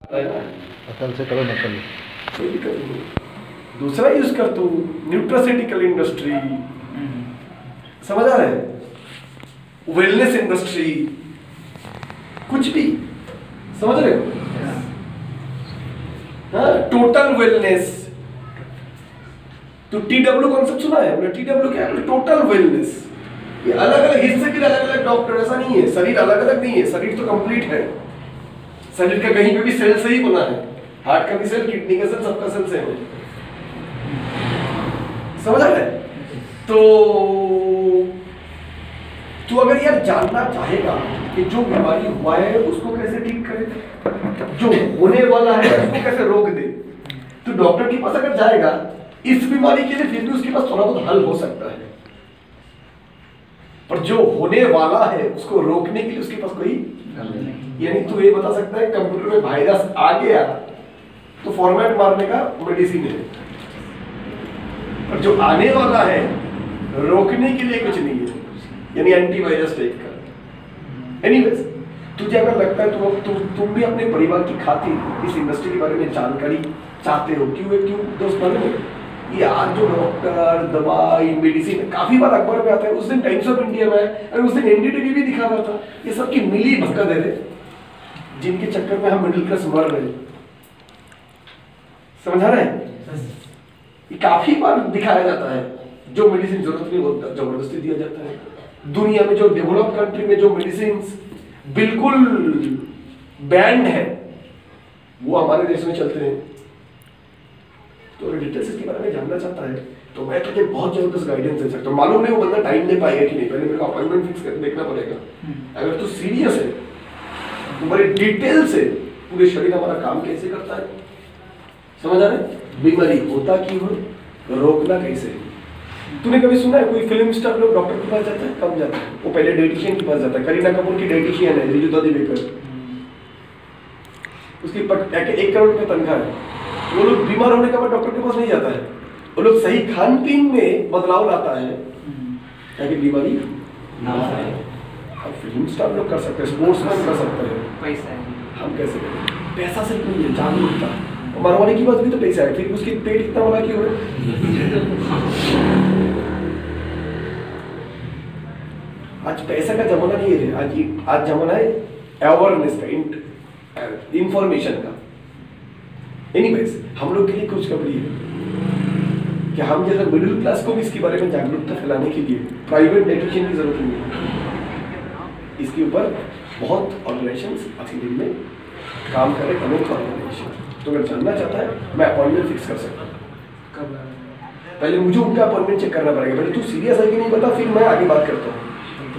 अकल से करो नकल। कोई दिक्कत नहीं, दूसरा यूज कर तू, न्यूट्रास्यूटिकल इंडस्ट्री, समझ आ रहा है, वेलनेस इंडस्ट्री, कुछ भी समझ रहे हो? हाँ, टोटल वेलनेस। तो TW कॉन्सेप्ट सुना है? TW क्या है? Total wellness. ये अलग अलग हिस्से के अलग अलग डॉक्टर, ऐसा नहीं है। शरीर अलग अलग नहीं है, शरीर तो कंप्लीट है। शरीर का कहीं पे भी सेल से ही बना है, हार्ट का भी सेल, किडनी का सेल, सबका सेल सेम है। समझ आ रहा है? तो तू अगर यार जानना चाहेगा कि जो बीमारी हुआ है उसको कैसे ठीक करे, जो होने वाला है उसको कैसे रोक दे, तो डॉक्टर के पास अगर जाएगा इस बीमारी के लिए, फिर भी उसके पास थोड़ा बहुत हल हो सकता है, पर जो होने वाला है उसको रोकने के लिए उसके पास कोई, यानी तू ये बता सकता है कंप्यूटर में वायरस आ गया तो फॉर्मेट मारने का मेडिसिन है, पर जो आने वाला है रोकने के लिए कुछ नहीं है, यानी एंटीवायरस टाइप का। एनीवेज, तुझे अगर लगता है तुम भी अपने परिवार की खातिर इस इंडस्ट्री के बारे में जानकारी चाहते हो, क्यों दोस्त बने, ये आज जो डॉक्टर, दवाई, मेडिसिन काफी बार अखबार में आता है, उस दिन टाइम्स ऑफ इंडिया में है, उस दिन NDTV भी दिखा रहा था, ये सब की मिली भक्का दे रहे, जिनके चक्कर में हम मिडिल क्लास मर रहे। समझ आ रहा है? ये काफी बार दिखाया जाता है, जो मेडिसिन जरूरत नहीं वो जबरदस्ती दिया जाता है। दुनिया में जो डेवलप कंट्री में जो मेडिसिन बिल्कुल बैंड है वो हमारे देश में चलते हैं। तो डिटेल्स इसके बारे में जानना चाहता है तो मैं तुझे बहुत जबरदस्त गाइडेंस दे सकता हूँ। मालूम नहीं वो बंदा टाइम दे पाएगा कि नहीं, पहले मेरे को अपॉइंटमेंट फिक्स करके देखना पड़ेगा। अगर तू सीरियस है तो बड़े डिटेल से पूरे शरीर हमारा काम कैसे करता है, समझ आ रहा है, बीमारी होता क्यों है, रोकना कैसे है। तूने कभी सुना है कोई फिल्म स्टार लोग डॉक्टर के पास जाता है? कब जाता है? वो पहले डाइटिशियन के पास जाता है। करीना कपूर की डाइटिशियन है रिजुता दिवेकर, उसकी 1 करोड़ रुपए तनख्वाह है। वो लोग बीमार होने के बाद डॉक्टर के पास नहीं जाता है, वो लोग सही खान पीन में बदलाव लाता है ताकि बीमारी ना आए। अब फिल्म स्टार लोग कर सकते हैं, स्पोर्ट्समैन कर सकते हैं, पैसा हम कैसे करें? पैसा से कोई है, जागरूकता। मरवाने की बात भी तो पैसा है, फिर उसकी पेट इतना बड़ा क्यों है? आज पैसा का जमाना नहीं है, आज जमाना है अवेयरनेस का, इंफॉर्मेशन का। एनीवेज, हम लोग के लिए कुछ कबड़ी है कि हम जैसे मिडिल क्लास को भी इसके बारे में जागरूकता फैलाने के लिए प्राइवेट डाइटिशियन की जरूरत नहीं है। इसके ऊपर बहुत ऑर्गेनाइजेशंस आज के दिन में काम कर रहे, अनेक ऑर्गेनाइजेशन। तो अगर जानना चाहता है मैं अपॉइंटमेंट फिक्स कर सकता हूँ। पहले मुझे उनका अपॉइंटमेंट चेक करना पड़ेगा, पहले तू सीरियस है कि नहीं बता, फिर मैं आगे बात करता हूँ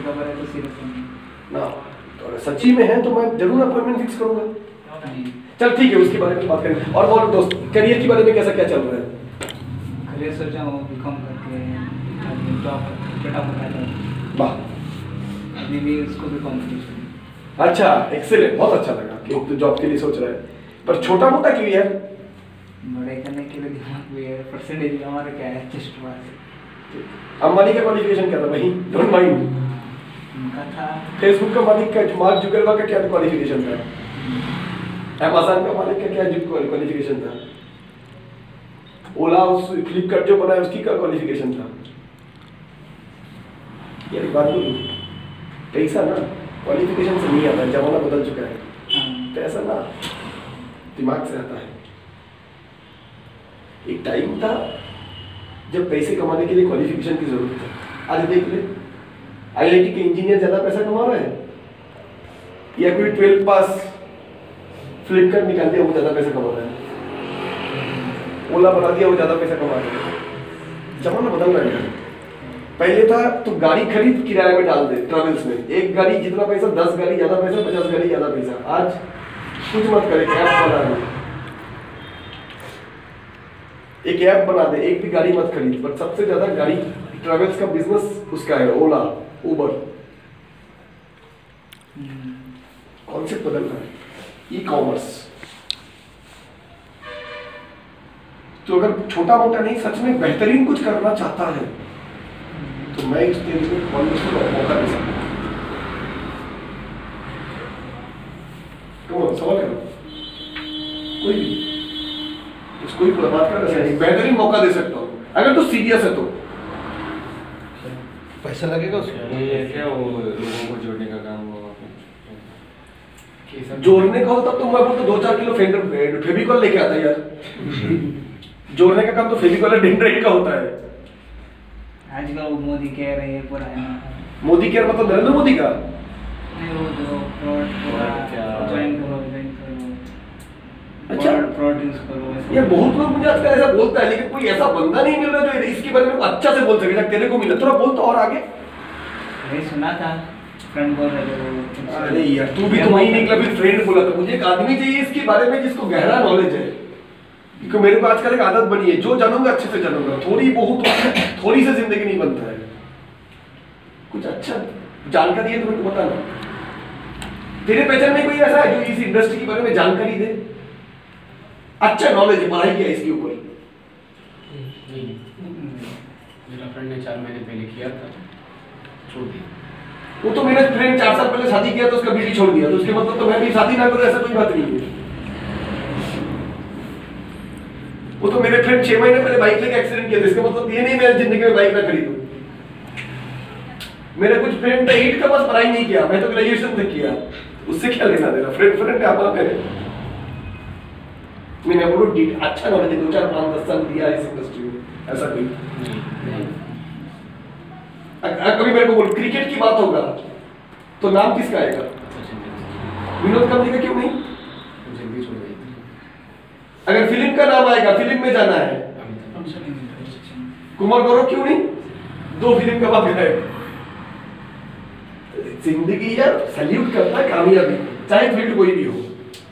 ना। तो अगर सच्ची में है तो मैं जरूर अपॉइंटमेंट फिक्स करूंगा। चल ठीक है, उसके बारे में बात करें। और बोल दोस्त, करियर के बारे में कैसा क्या चल रहा है? करियर सोचा हूँ बीकॉम करके जॉब छोटा मोटा वाह, अभी भी उसको भी कॉम्पिटिशन। अच्छा, एक्सीलेंट, बहुत अच्छा लगा कि तू जॉब के लिए सोच रहा है, पर छोटा मोटा क्यों यार? बड़े करने के लिए दिमाग भी है, परसेंटेज हमारा क्या है, जस्ट मार्क्स। अंबानी का क्वालिफिकेशन क्या था भाई? Don't mind. उनका था फेसबुक का मालिक का मार्क जुकरबर्ग का क्या क्वालिफिकेशन था? अमेज़न का मालिक का क्या क्वालिफिकेशन था? ओला, उस फ्लिपकार्ट जो बनाया उसकी क्या क्वालिफिकेशन था? यार एक बात बोलूं, पैसा ना क्वालिफिकेशन से नहीं आता है, जमाना बदल चुका है। पैसा ना दिमाग से आता है। एक टाइम था जब पैसे कमाने के लिए क्वालिफिकेशन की जरूरत है। आज देख ले, IIT के इंजीनियर ज्यादा पैसा कमा रहे हैं या कोई 12 पास फ्लिपकार्ट निकाल दिया वो ज्यादा पैसा कमा रहा है, ओला बना दिया वो ज्यादा पैसा कमा रहा है। जमाना बदल रहा है। पहले था तो गाड़ी खरीद किराए में डाल दे, ट्रेवल्स में एक गाड़ी जितना पैसा, 10 गाड़ी ज्यादा पैसा, 50 गाड़ी ज्यादा पैसा। आज कुछ मत करे, ऐप बना दे, एक ऐप बना दे, एक भी गाड़ी मत खरीद, पर सबसे ज्यादा गाड़ी ट्रेवल्स का बिजनेस उसका है, ओला, उबर। कॉन्सेप्ट बदल रहा है, ई कॉमर्स। तो अगर छोटा मोटा नहीं, सच में बेहतरीन कुछ करना चाहता है तो मैं इस तेज में मौका दे सकता हूँ। तो सवाल करो। कोई भी इसको ही बर्बाद कर सकता है, बेहतरीन मौका दे सकता हूँ अगर तो सीरियस है तो। पैसा लगेगा उसमें? ये क्या वो लोगों को जोड़ने का काम हुआ जोड़ने का होता तो मैं बोलता 2-4 किलो फेविकॉल लेके आता यार। जोड़ने का काम तो फेविकॉल डेंड्राइट का होता है। आजकल वो मोदी कह रहे हैं पूरा है ना, मोदी केयर मतलब नरेंद्र मोदी का? नहीं वो जो फ्रॉड क्या? ज्वाइन करो अच्छा फ्रॉड यूज करो ऐसा। यार बहुत लोग मुझे आजकल ऐसा बोलता है, लेकिन कोई ऐसा बंदा नहीं मिल रहा जो इसके बारे में अच्छा से बोल सके। तेरे को मिला, थोड़ा बोल तो और आगे। ये सुना था फ्रेंड बोल रहे थे। अरे यार तू भी तो वही निकला, फिर फ्रेंड बोला था। मुझे एक आदमी चाहिए इसके बारे में जिसको गहरा नॉलेज है, क्योंकि मेरे को आजकल एक आदत बनी है, जो जानूंगा अच्छे से जानूंगा। थोड़ी बहुत थोड़ी से जिंदगी नहीं बनता है। कुछ अच्छा जानकारी है तो मेरे को बताना। तेरे पहचान में कोई ऐसा है जो इस इंडस्ट्री के बारे में जानकारी दे, अच्छा नॉलेज है, पढ़ाई किया इसके ऊपर? मेरा फ्रेंड ने 4 महीने पहले किया था, छोड़ दिया। वो तो मेरा फ्रेंड 4 साल पहले शादी किया तो उसका बीवी छोड़ दिया, तो उसके मतलब तो मैं भी शादी ना करूं ऐसा कोई बात नहीं है। वो तो मेरे फ्रेंड 6 महीने पहले बाइक लेके एक्सीडेंट किया था, इसका मतलब ये नहीं मैं जिंदगी में बाइक ना खरीदूं। मेरे कुछ फ्रेंड ने 8 का बस पढ़ाई नहीं किया, मैं तो ग्रेजुएशन तक किया, उससे क्या लेना देना? फ्रेंड आप है। मैंने बोलो अच्छा नॉलेज है, 2-4-5-10 साल दिया इस इंडस्ट्री में, ऐसा कोई कभी मेरे को बोल क्रिकेट की बात होगा तो नाम किसका आएगा? विनोद कम्बली का क्यों नहीं? जल्दी छोड़ दी। अगर फिल्म का नाम आएगा, फिल्म में जाना है, कुमार गौरव क्यों नहीं? 2 फिल्म का बात है। जिंदगी यार सैल्यूट करता है कामयाबी, चाहे फील्ड कोई भी हो।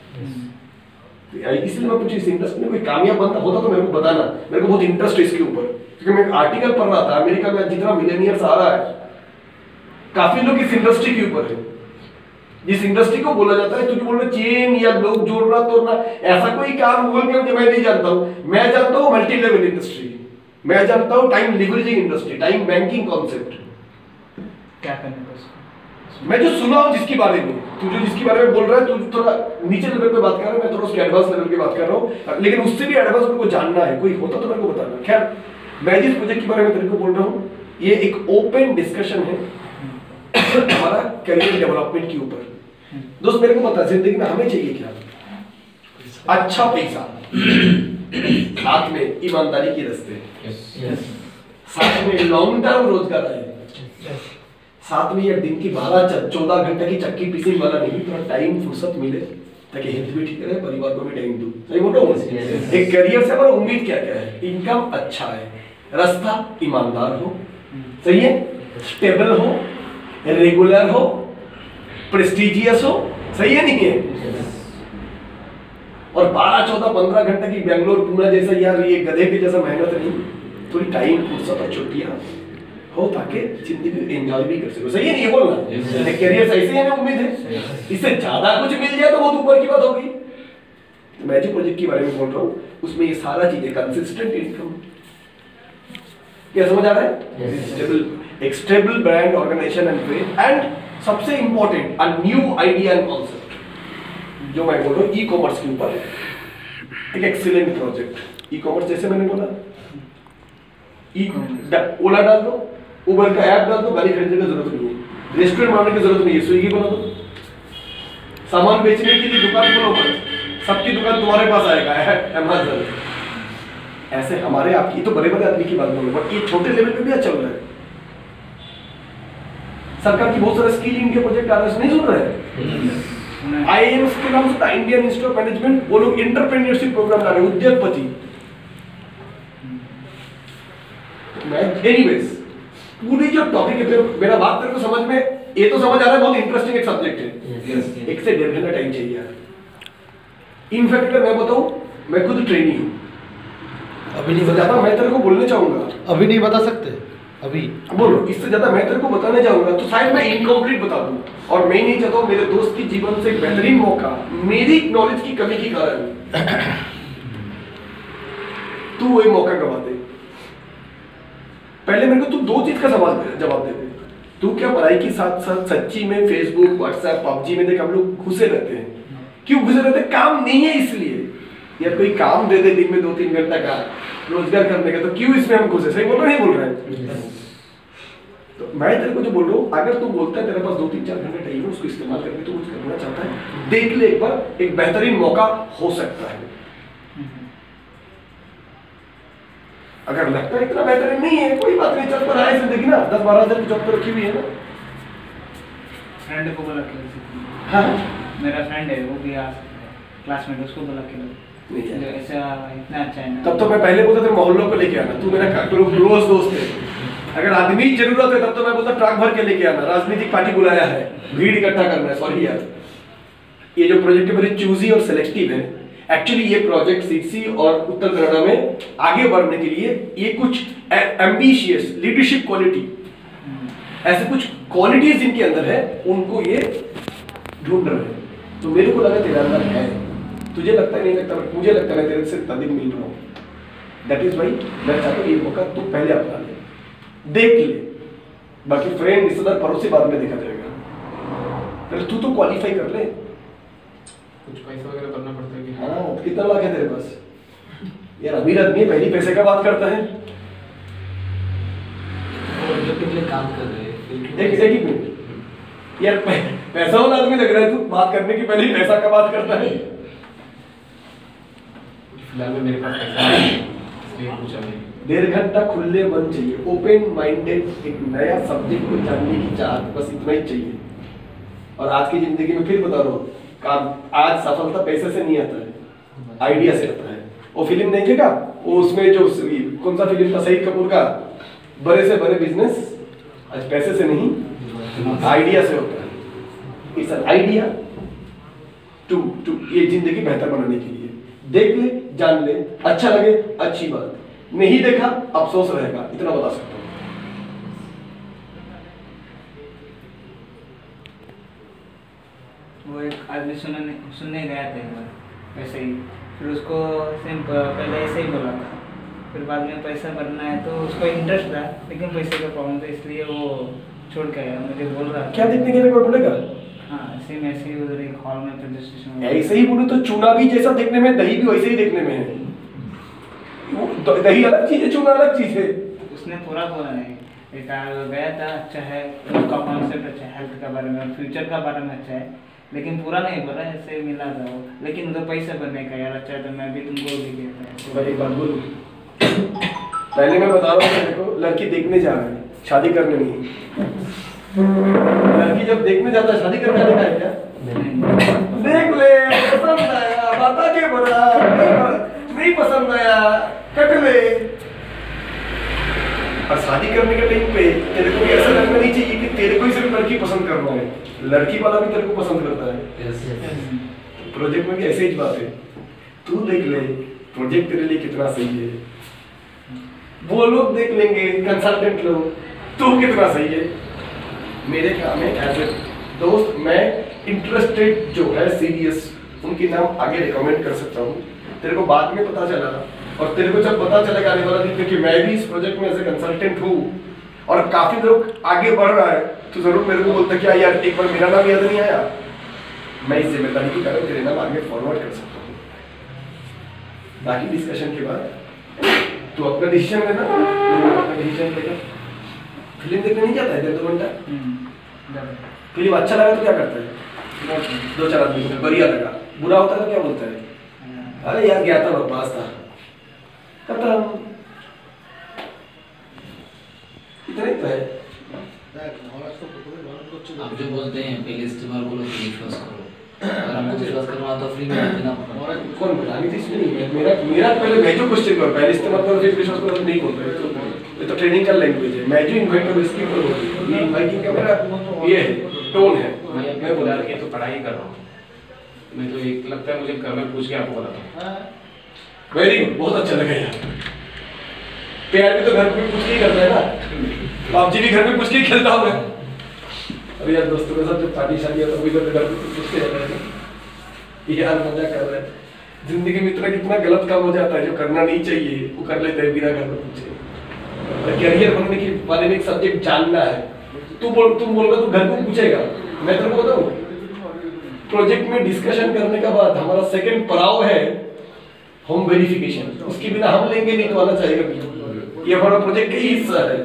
इसलिए मैं पूछी इस इंडस्ट्री में कोई कामयाब बंदा होता तो मेरे को बताना, मेरे को बहुत इंटरेस्ट है इसके ऊपर। क्योंकि मैं एक आर्टिकल पढ़ रहा था, अमेरिका में जितना मिलेनियर्स आ रहा है, काफी लोग इस इंडस्ट्री के ऊपर है। जिस इंडस्ट्री को बोला जाता है, क्योंकि बोल रहे चेन या लोग जोड़ना तोड़ना, ऐसा कोई काम बोल के मैं नहीं जानता हूं। मैं जानता हूं मल्टी लेवल इंडस्ट्री, मैं जानता हूं time leveraging industry, time banking concept. क्या करने का उसको? मैं जो सुना हूं जिसके बारे में, तू जो जिसके बारे में बोल रहा है, तू थोड़ा नीचे लेवल पे बात कर रहा है, मैं थोड़ा उसके एडवांस लेवल की बात कर रहा हूं, लेकिन उससे भी एडवांस मेरे को जानना है। कोई होता तो मेरे को बताना। खैर, मैं जिस प्रोजेक्ट के बारे में तेरे को बोल रहा हूं, ये एक ओपन डिस्कशन है हमारा करियर डेवलपमेंट के ऊपर। दोस्त मेरे को पता है जिंदगी में हमें चाहिए क्या? अच्छा पैसा, साथ में ईमानदारी के रास्ते, साथ में लॉन्ग टर्म रोजगार है, साथ में ये दिन की 12-14 घंटे की चक्की पीसिंग वाला नहीं, थोड़ा टाइम फुर्सत मिले ताकि हेल्थ भी ठीक रहे, परिवार को भी टाइम दूं। सही बोल रहा हूं? एक करियर से हमारा उम्मीद क्या क्या है? इनकम अच्छा है, रास्ता ईमानदार हो, सही है, स्टेबल हो, रेगुलर हो, प्रेस्टिजियस हो, सही है नहीं है? और 12-14-15 घंटे की बेंगलोर पुणे जैसा यार ये गधे के जैसा मेहनत नहीं, थोड़ी टाइम फुर्सत और छुट्टियां हो ताकि जिंदगी एंजॉय भी कर सको। सही है नहीं ये बोलना? करियर ऐसे ही हमें उम्मीद है, इससे ज्यादा कुछ मिल जाए तो बहुत ऊपर की बात होगी। तो मैं जो प्रोजेक्ट के बारे में बोल रहा हूँ उसमें ये सारा चीजें, कंसिस्टेंट इनकम, क्या समझ आ रहा है? Stable brand organization and way, and सबसे important a new idea and concept, जो मैं बोल रहा हूँ ई कॉमर्स के ऊपर एक एक्सीलेंट प्रोजेक्ट। ई कॉमर्स जैसे मैंने बोला, ओला डाल दो, उबर का ऐप डाल दो, गाड़ी खरीदने की जरूरत नहीं है, रेस्टोरेंट बनाने की जरूरत नहीं है, स्विगी बना दो, सामान बेचने के लिए दुकान खोलो, सबकी दुकान तुम्हारे पास आएगा, अमेज़न। ऐसे हमारे आपकी तो बड़े बड़े आदमी की बात बोल रहे, बट ये छोटे लेवल पे भी अच्छा हो रहा है। सरकार की बहुत सारे स्किल इंडिया प्रोजेक्ट आ रहे हैं, नहीं सुन रहे हैं? आईएएमएस के नाम से इंडियन इंस्टीट्यूट ऑफ मैनेजमेंट, वो लोग एंटरप्रेन्योरशिप प्रोग्राम ला रहे हैं, उद्योगपति। एनीवेज, पूरी जो टॉपिक है, मेरा बात तेरे को समझ में, ये तो समझ आ रहा है, बहुत इंटरेस्टिंग एक सब्जेक्ट है। 1 से 1.5 घंटा टाइम चाहिए यार। इनफैक्ट अगर मैं बताऊं, मैं खुद ट्रेनी हूं, अभी नहीं बता, ज्यादा मैं तेरे को बोलने चाहूंगा, अभी नहीं बता सकते, अभी बोलो, इससे ज्यादा मैं तेरे को बताने जाऊंगा तो शायद मैं इनकम्प्लीट बता दूं, और मैं नहीं चाहता हूं मेरे दोस्त की जीवन से एक बेहतरीन मौका मेरी नॉलेज की कमी के कारण तू वही मौका गवा दे। पहले मेरे को तू 2 चीज का जवाब दे दे। तू क्या पढ़ाई के साथ साथ सच्ची में फेसबुक, व्हाट्सएप, पबजी में देख हम लोग घुसे रहते हैं? क्यों घुसे रहते हैं? काम नहीं है इसलिए। या कोई काम दे दे दिन में 2-3 घंटा का रोजगार करने का, तो क्यों इसमें हम घुसे? सही बोल रहे नहीं बोल रहे? तो मैं तेरे को जो बोल रहा हूँ, अगर तू बोलता है तेरे पास 2-3-4 घंटे टाइम है, उसको इस्तेमाल करके तू कुछ करना चाहता है, देख ले एक बार, एक बेहतरीन मौका हो सकता है। अगर लगता है इतना बेहतरीन नहीं है, कोई बात नहीं, चल पर आए जिंदगी ना, 10-12 हजार की जॉब तो रखी हुई है ना। फ्रेंड को बोला के हाँ मेरा फ्रेंड है, वो भी आ सकता है, क्लासमेट, उसको बोला के नहीं है। ऐसा इतना अच्छा है ना। तब तो मैं पहले बोलता तेरे मोहल्लों को लेके आना, तू मेरा क्लोज दोस्त है। अगर आदमी की जरूरत है तब तो मैं बोलता ट्रक भर के लेके आना, राजनीतिक पार्टी बुलाया है, भीड़ इकट्ठा करना है। सॉरी यार, ये जो प्रोजेक्ट है बड़े चूजी और सिलेक्टिव है। एक्चुअली ये प्रोजेक्ट सीसी और उत्तर कन्नड़ा में आगे बढ़ने के लिए ये कुछ एम्बिशियस लीडरशिप क्वालिटी, ऐसे कुछ क्वालिटीज इनके अंदर है, उनको ये ढूंढ रहे हैं। तो मेरे को लगा तेरे अंदर है, तुझे लगता है नहीं लगता, बट मुझे लगता है तेरे से तदिन मिल रहा हूँ। दैट इज वाई मैं चाहता हूँ ये मौका तू पहले अपना ले, देख ले, बाकी फ्रेंड रिश्तेदार पड़ोसी बाद में देखा जाएगा। पहले तू तो क्वालिफाई कर ले। कुछ पैसा वगैरह करना पड़ता है कि? हाँ, कितना लाख है तेरे पास? यार अमीर आदमी है, पहली पैसे का बात करता है। काम कर रहे हैं। एक मिनट यार, पैसा वाला आदमी लग रहा है तू, बात करने की पहले ही पैसा का बात करता है। फिलहाल में मेरे पास पैसा नहीं है, इसलिए पूछा नहीं। 1.5 घंटा खुले मन चाहिए, ओपन माइंडेड, एक नया सब्जेक्ट को जानने की चाहत, बस इतना ही चाहिए। और आज की जिंदगी में फिर बता रहा हूँ, काम आज सफलता पैसे से नहीं आता है, आइडिया से आता है। वो फिल्म देखेगा, वो उसमें जो कौन सा फिल्म था शहीद कपूर का, बड़े से बड़े बिजनेस आज पैसे से नहीं आइडिया से होता है। इट्स एन आइडिया टू ये जिंदगी बेहतर बनाने के लिए। देख ले, जान ले, अच्छा लगे अच्छी बात, नहीं देखा अफसोस रहेगा, इतना बता सकता हूँ। वो एक आदमी सुनने गया था एक बार वैसे ही, फिर उसको सेम पहले ऐसे ही बोला था, फिर बाद में पैसा भरना है तो उसको इंटरेस्ट था, लेकिन पैसे का प्रॉब्लम था, इसलिए वो छोड़ के आया। मुझे बोल रहा क्या देखने के लिए बोलेगा? हाँ, सेम ऐसे ही उधर एक हॉल में प्रेजेंटेशन ऐसे ही बोले तो चूना भी जैसा देखने में, दही भी वैसे ही देखने में है। दही अलग चीज है, चूना अलग चीज है। उसने पूरा बोला नहीं, एक गया था, अच्छा है, उसका कॉन्सेप्ट अच्छा है, हेल्थ का बारे में, फ्यूचर का बारे में अच्छा है, लेकिन पूरा नहीं बोला, ऐसे मिला था वो। लेकिन उधर पैसा भरने का यार अच्छा है, तो मैं भी तुमको भी कहता भाई एक बात बोलूं, पहले मैं बता रहा हूँ तेरे को, लड़की देखने जा रहे हैं, शादी करने नहीं। लड़की जब देखने जाता है, शादी करने जाता है क्या? देख ले, पसंद आया बता के बोला, नहीं पसंद आया कट ले। और शादी करने के टाइम पे तेरे को भी ऐसा लगना नहीं चाहिए कि तेरे को ही सिर्फ लड़की पसंद करना है, लड़की वाला भी तेरे को पसंद करता है। प्रोजेक्ट में भी ऐसे ही बात है, तू देख ले प्रोजेक्ट तेरे लिए कितना सही है, वो लोग देख लेंगे कंसल्टेंट लोग, तू कितना सही है। मेरे काम है एज ए दोस्त, मैं इंटरेस्टेड जो है सीरियस, उनके नाम आगे रिकमेंड कर सकता हूँ। तेरे को बाद में पता चला, और तेरे को जब पता चलेगा आने वाला दिन, क्योंकि मैं भी इस प्रोजेक्ट में एज ए कंसल्टेंट हूँ और काफी लोग आगे बढ़ रहा है, तो जरूर मेरे को बोलता क्या यार एक बार मेरा नाम याद नहीं आया। मैं इस जिम्मेदारी के कारण तेरे नाम आगे फॉरवर्ड कर सकता हूँ। बाकी डिस्कशन के बाद तू अपना डिसीजन लेना, अपना डिसीजन लेना। फिल्म देखने नहीं जाता है 1.5 घंटा? फिल्म अच्छा लगा तो क्या करता है? 2-4 आदमी को बढ़िया लगा, बुरा होता है तो क्या बोलता है? अरे यार गया था, बकवास था, खत्म। इतना ही तो है। आप जो बोलते हैं पहले इस्तेमाल करो फिर विश्वास करो, अगर हमको विश्वास करना तो फ्री में देना पड़ेगा। कौन बोला? नहीं इसमें नहीं, मेरा पहले मैं जो क्वेश्चन करो, पहले इस्तेमाल करो फिर विश्वास करो, नहीं बोल रहे। ये तो ट्रेनिंग का लैंग्वेज है, मैं जो इन्वाइट करूँ इसकी करो, ये इन्वाइटिंग का मेरा ये है, टोन है। मैं बोला कि तो पढ़ाई कर रहा हूँ, मैं तो एक लगता है मुझे घर में पूछ के आपको बताता हूँ। वेरी गुड, बहुत अच्छा लगा यार। प्यार भी तो घर में पूछ के ही करता है ना, पबजी भी घर में पूछ के ही खेलता हूँ मैं। अरे यार दोस्तों के साथ जब पार्टी शादी है तो भी घर में पूछ के जाता है, ये यार मजा कर रहा है। जिंदगी में इतना कितना गलत काम हो जाता है जो करना नहीं चाहिए, वो कर लेते हैं बिना घर में पूछे। करियर बनने के बारे में एक सब्जेक्ट जानना है, तुम बोलोगे तो घर को पूछेगा। मैं तेरे को बताऊं, प्रोजेक्ट में डिस्कशन करने के बाद हमारा सेकंड पड़ाव है होम वेरिफिकेशन, उसके बिना हम लेंगे नहीं तो आना चाहिएगा भी। ये हमारा प्रोजेक्ट का ही हिस्सा है।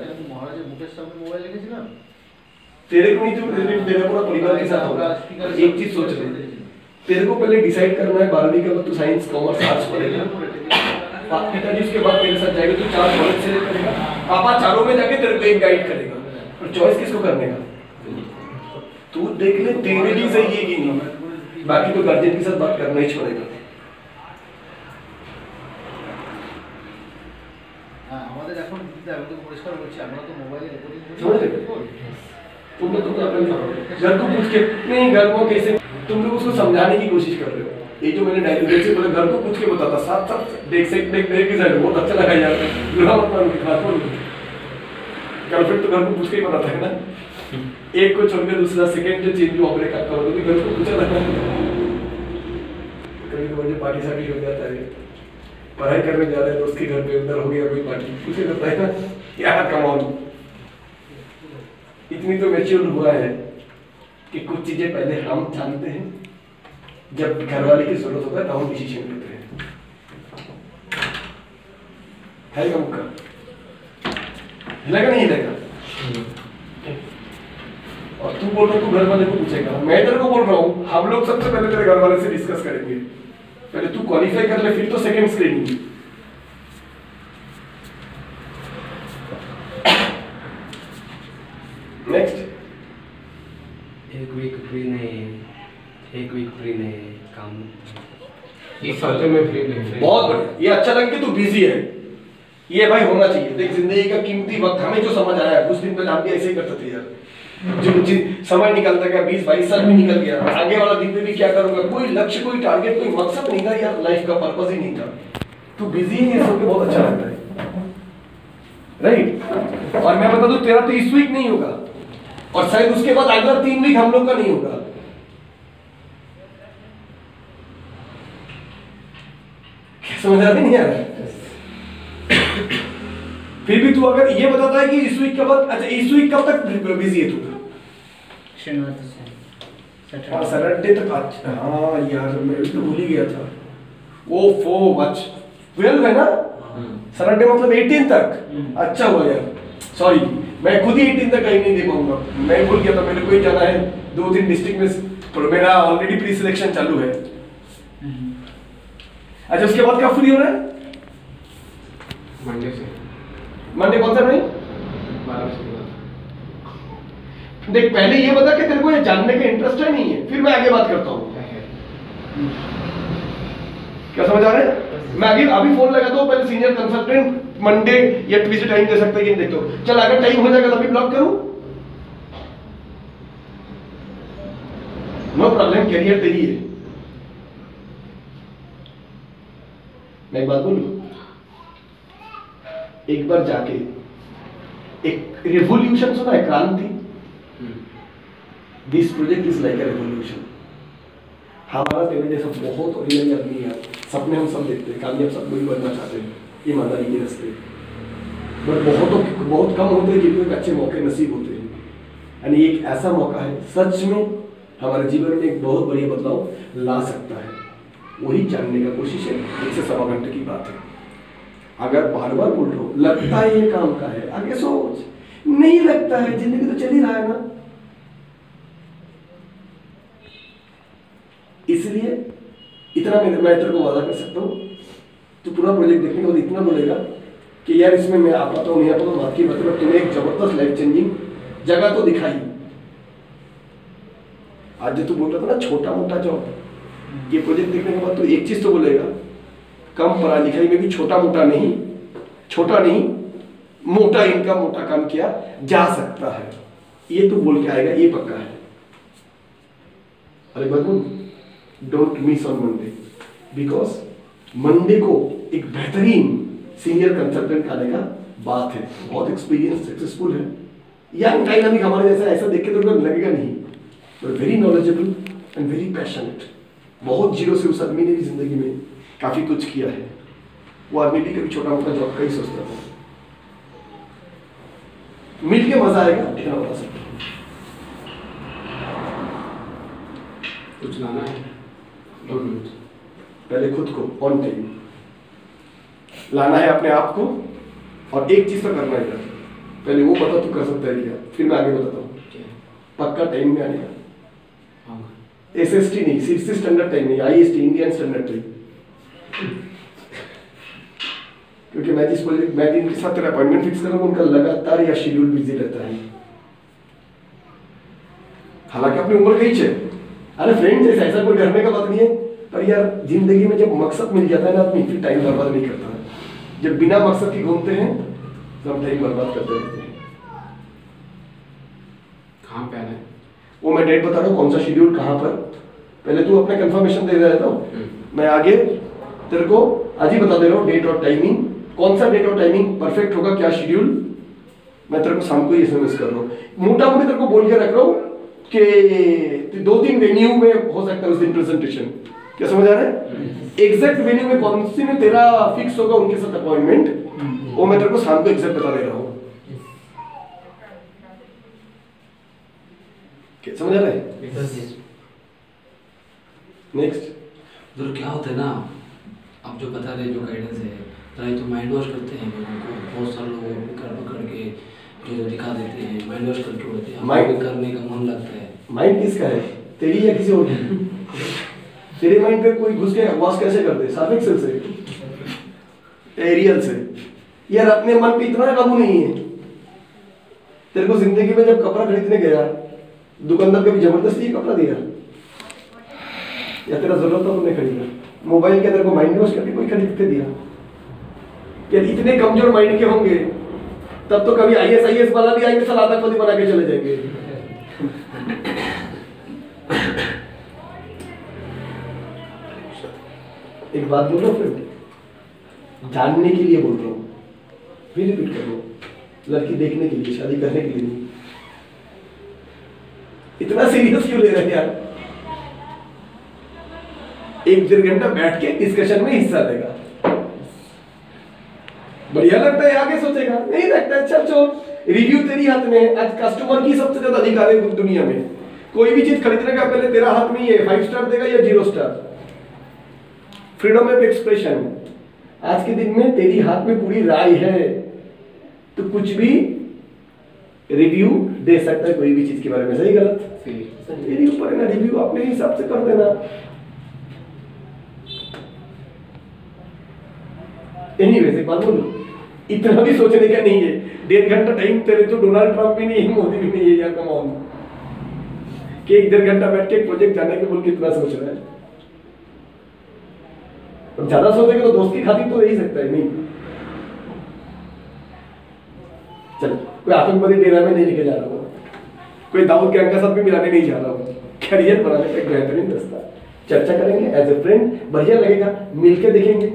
तेरे को नहीं तो तेरा पूरा परिवार के साथ होगा। एक चीज सोच ले, तेरे को पहले डिसाइड करना है 12वीं के बाद तू साइंस कॉमर्स आर्ट्स पढ़ेगा, पिताजी उसके बाद तेरे साथ जाएगा, तू 4 कॉलेज से करेगा, पापा चारों में जाके तेरे को एक गाइड करेगा, और चॉइस किसको करने का तू देख ले, तेरे लिए सही है कि नहीं, बाकी तो गार्जियन के साथ बात करना ही छोड़ेगा। আমাদের এখন দিতে আমি তো পরিষ্কার বলছি আমরা তো মোবাইলে রেকর্ডিং করি। समझ रहे? तुम लोग घर को पूछ के नहीं, घर को कैसे तुम लोग उसको समझाने की कोशिश कर रहे हो। ये जो मैंने डायरेक्ट से बोला घर को पूछ के बताता, साथ साथ देख के साइड बहुत अच्छा लगा यार, बुरा मत मान के बात बोल। गर्लफ्रेंड तो घर को पूछ के ही बताता है ना, एक को छोड़ के दूसरा सेकंड जो चेंज हुआ ब्रेकअप करो तो घर को पूछा था। कभी तो मुझे पार्टी सार्टी हो जाता है, पढ़ाई करने जा रहे हैं दोस्त के घर पे, उधर हो गया कोई पार्टी, पूछे करता है ना यार कम ऑन। इतनी तो मैच्योर हुआ है कि कुछ चीजें पहले हम जानते हैं, जब घर वाले की जरूरत होता है तो हम डिसीजन लेते हैं। है क्या मुक्का? हिलेगा नहीं हिलेगा? और तू बोल रहा तू घर वाले को पूछेगा, मैं तेरे को बोल रहा हूँ हम लोग सबसे पहले तेरे घर वाले से डिस्कस करेंगे, पहले तू क्वालिफाई कर ले, फिर तो सेकंड स्क्रीनिंग। नेक्स्ट, एक वीक फ्री नहीं काम। इस हफ्ते में फ्री नहीं। बहुत बढ़िया, ये अच्छा लगे कि तू बिजी है, ये भाई होना चाहिए। देख जिंदगी का कीमती वक्त हमें जो समझ आया, कुछ दिन पहले हम भी ऐसे ही करते थे यार, जो समय निकलता गया, 20-22 साल भी निकल गया, आगे वाला दिन में भी क्या करूंगा, कोई लक्ष्य, कोई टारगेट, कोई मकसद नहीं था यार, लाइफ का पर्पस ही नहीं था। तू बिजी ही है, सबको बहुत अच्छा लगता है, राइट? और मैं बता दूं तेरा तो इस वीक नहीं होगा, और शायद उसके बाद अगला 3 वीक हम लोग का नहीं होगा। समझ आ नहीं आ रहा? फिर भी तू अगर ये बताता है कि इस वीक के बाद, अच्छा इस वीक कब तक बिजी है तू? शनिवार से सैटरडे तक। अच्छा हाँ यार मैं भी तो भूल ही गया था। ओफो, अच्छा 12 है ना? सैटरडे मतलब 18 तक। अच्छा हुआ यार, सॉरी मैं खुद ही 18 तक कहीं नहीं दे पाऊंगा, मैं भूल गया था, मेरे को ही जाना है 2-3 डिस्ट्रिक्ट में, पर मेरा ऑलरेडी प्री सिलेक्शन चालू है। अच्छा उसके बाद कब फ्री हो रहा है? मंडे से। मंडे कौन सा नहीं? 12 बजे के बाद। देख पहले ये बता कि तेरे को ये जानने का इंटरेस्ट है नहीं है, फिर मैं आगे बात करता हूँ। क्या समझ आ रहा है? मैं अभी फोन लगाता हूँ, पहले सीनियर कंसल्टेंट मंडे या ट्यूसडे टाइम दे सकता है कि देखो, चल अगर टाइम हो जाएगा तभी ब्लॉक करूं, नो प्रॉब्लम, कैरियर तेरी है। मैं एक बात बोलूं, एक बार जाके एक रिवॉल्यूशन सुना है, क्रांति? This project is like a revolution. हमारा तेरे जैसा बहुत ऑर्डिनरी आदमी है, सपने हम सब देखते हैं, कामयाब सब लोग बनना चाहते हैं, ईमानदारी के रास्ते, बट बहुत कम होते हैं जिनको अच्छे मौके नसीब होते हैं। यानी एक ऐसा मौका है सच में हमारे जीवन में एक बहुत बड़ी बदलाव ला सकता है, वही जानने का कोशिश है। 1 से सवा घंटे की बात है। अगर बार बार बोल रहा हो, लगता है ये काम का है, आगे सोच, नहीं लगता है, जिंदगी तो चल ही रहा है ना। इसलिए इतना मैं तेरे को वादा कर सकता हूँ, तो पूरा प्रोजेक्ट देखने के बाद इतना बोलेगा कि यार इसमें मैं आ पाता हूँ नहीं आ पाता हूँ, बात की बात है, तुम्हें एक जबरदस्त लाइफ चेंजिंग जगह तो दिखाई। आज जो तू बोल रहा था ना छोटा मोटा जॉब, ये प्रोजेक्ट देखने के बाद तो एक चीज तो बोलेगा, कम पढ़ाई लिखाई में भी छोटा नहीं मोटा इनकम, मोटा काम किया जा सकता है, ये तो बोल के आएगा, ये पक्का है। अरे बाबू don't miss on Monday, because Monday को एक बेहतरीन सीनियर कंसल्टेंट आने का बात है, बहुत एक्सपीरियंस सक्सेसफुल है, यंग डायनामिक हमारे जैसा, ऐसा देख के तो लगेगा नहीं, but very knowledgeable and very passionate. बहुत जीरो से उस आदमी ने भी जिंदगी में काफी कुछ किया है। वो आदमी भी कभी छोटा मोटा जॉब का ही सोचता था। मिल के मजा आएगा, इतना बता सकता हूँ। कुछ लाना है? 2 मिनट पहले खुद को ऑन टाइम लाना है अपने आप को, और एक चीज तो करना है यार, पहले वो बता तू कर सकता है क्या, फिर मैं आगे बताता हूँ। पक्का टाइम में आने का, एसएसटी नहीं, सीसी स्टैंडर्ड टाइम नहीं, आईएसटी इंडियन स्टैंडर्ड टाइम। क्योंकि मैं जिनके साथ तेरा अपॉइंटमेंट फिक्स करूंगा उनका लगातार या शेड्यूल बिजी रहता है। हालांकि अपनी उम्र कहीं है, अरे फ्रेंड जैसे ऐसा कोई डरने का बात नहीं है, पर यार जिंदगी में जब मकसद मिल जाता है ना आदमी फिर टाइम बर्बाद नहीं करता है। जब बिना मकसद के घूमते हैं तो हम टाइम बर्बाद करते रहते हैं। कहाँ पे आना है? वो मैं डेट बता रहा हूँ, कौन सा शेड्यूल कहाँ पर, पहले तू अपना कंफर्मेशन दे देता हूँ, मैं आगे तेरे को आज ही बता दे रहा हूँ डेट और टाइमिंग, कौन सा डेट और टाइमिंग परफेक्ट होगा, क्या शेड्यूल। मैं तेरे को शाम को ही एसएमएस कर रहा हूँ, मोटा मोटी तेरे को बोल के रख रहा हूँ कि 2-3 वेन्यू में हो सकता है उस दिन प्रेजेंटेशन। क्या समझ आ रहा है? एग्जैक्ट वेन्यू में कौन सी में तेरा फिक्स होगा उनके साथ अपॉइंटमेंट, वो मैं तेरे को शाम को एग्जैक्ट बता दे रहा हूँ। क्या समझ आ रहा है? नेक्स्ट उधर क्या होता है ना, आप जो बता रहे जो गाइडेंस है, ट्राई तो माइंड वॉश करते हैं लोगों को, बहुत सारे लोगों को पकड़ के जो दिखा देते हैं, माइंड वॉश करके उड़ते हैं, हमें भी करने का मन लगता है। माइंड किसका है, तेरी या किसी और की? तेरे माइंड पे कोई घुस के वॉश कैसे करते हैं? सर्फ एक्सेल से, एरियल से। यार अपने मन पे इतना काबू नहीं है। तेरे को जिंदगी में जब कपड़ा खरीदने गया, दुकानदार कभी जबरदस्ती कपड़ा दिया या तेरा जरूरत था तुमने खरीदा? मोबाइल के तेरे को माइंड वॉश करके कोई खरीद के दिया? यार इतने कमजोर माइंड के होंगे तब तो कभी आईएएस वाला भी आएंगे, साला आतंकवादी बना के चले जाएंगे। एक बात बोल रहा हूँ फ्रेंड, जानने के लिए बोल रहा हूँ, फिर रिपीट कर रहा हूँ, लड़की देखने के लिए, शादी करने के लिए नहीं। इतना सीरियस क्यों ले रहे हैं यार? 1-1.5 घंटा बैठ के डिस्कशन में हिस्सा लेगा, बढ़िया लगता है, आगे सोचेगा, नहीं लगता है चल छोड़। रिव्यू तेरी हाथ में है, आज कस्टमर की सबसे ज्यादा अधिकार है दुनिया में। कोई भी चीज खरीदने का पहले तेरा हाथ में ही है, 5 स्टार देगा या 0 स्टार। फ्रीडम ऑफ एक्सप्रेशन, आज के दिन में तेरी हाथ में पूरी राय है, तो कुछ भी रिव्यू दे सकता है कोई भी चीज के बारे में, सही गलत तेरे ऊपर है ना, रिव्यू अपने हिसाब से कर देना। एनीवेज एक बात बोलूं, इतना भी सोचने का नहीं है, 1.5 घंटा टाइम तेरे तो डोनाल्ड ट्रंप भी नहीं है, मोदी भी नहीं है यार, कम ऑन कि 1-1.5 घंटा बैठ के प्रोजेक्ट जाने के बोल के इतना सोच रहा है। और ज्यादा सोचेगा तो दोस्त की खातिर तो यही सकता है। नहीं चल, कोई आतंकवादी डेरा में नहीं लेके जा रहा हूँ, कोई दाऊद गैंग का साथ भी मिलाने नहीं जा रहा हूँ, करियर बनाने का एक बेहतरीन रास्ता। चर्चा करेंगे एज ए फ्रेंड, बढ़िया लगेगा, मिलके देखेंगे।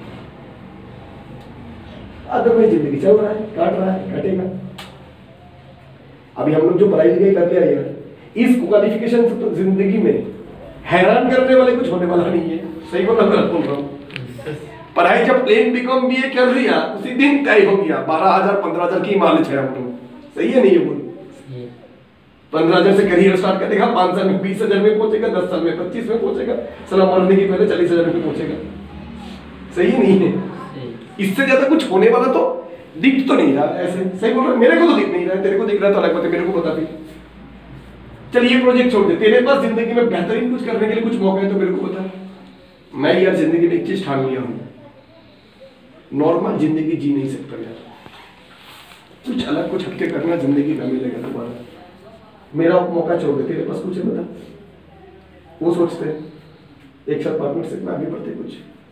अदरवाइज जिंदगी चल रहा है, काट रहा है, कटेगा। अभी हम लोग जो पढ़ाई लिखाई कर लिया यार, इस क्वालिफिकेशन से तो जिंदगी में हैरान करने वाले कुछ होने वाला नहीं है। सही बोल रहा हूँ? पढ़ाई जब प्लेन बीकॉम बीए कर लिया उसी दिन तय हो गया, 12,000-15,000 की मालिश है हम लोग। सही है नहीं ये बोल? 15,000 से करियर स्टार्ट करेगा, 5 साल में 20,000 में पहुंचेगा, 10 साल में 25 में पहुंचेगा, साला मरने के पहले 40,000 में पहुंचेगा। सही नहीं है? इससे ज्यादा कुछ होने वाला तो दिख तो नहीं रहा ऐसे। सही बोल रहा है? मेरे को तो दिख नहीं रहा, तेरे को दिख रहा तो अलग बात है, मेरे को बता भी। चल ये प्रोजेक्ट छोड़ दे, तेरे पास जिंदगी में बेहतरीन कुछ करने के लिए कुछ मौका है तो मेरे को बता। मैं यार जिंदगी में एक चीज ठान लिया हूँ, नॉर्मल जिंदगी जी नहीं सकता यार, कुछ अलग कुछ हटके करना जिंदगी में मिलेगा दोबारा। मेरा मौका छोड़ दे, तेरे पास कुछ है बता। वो सोचते हैं एक साथ पार्टनरशिप में आगे बढ़ते, कुछ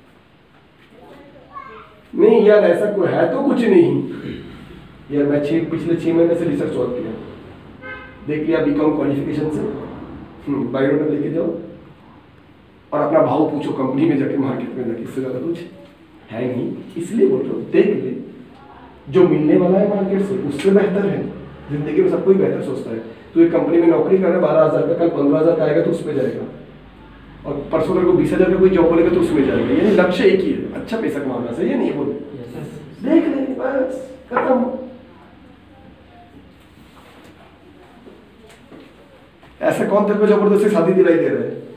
नहीं यार, ऐसा कोई है तो कुछ नहीं यार। मैं पिछले 6 महीने से रिसर्च और किया, देख लिया बीकॉम क्वालिफिकेशन से, बायोडाटा लेके जाओ और अपना भाव पूछो कंपनी में जाके, मार्केट में जाके, इससे ज्यादा कुछ है नहीं। इसलिए बोल रहा हूँ, देख ले जो मिलने वाला है मार्केट से उससे बेहतर है। जिंदगी में सब कोई बेहतर सोचता है। तू एक कंपनी में नौकरी कर रहा है 12,000 का, कल 15,000 का आएगा तो उसमें जाएगा, और परसों तेरे को 20,000 का कोई जॉब बोलेगा तो उसमें जाएगा। यानी लक्ष्य एक ही है, अच्छा पैसा कमाना। सही है नहीं बोल? देख ले बस, खत्म। ऐसा कौन तेरे को जबरदस्ती शादी दिलाई दे रहा है?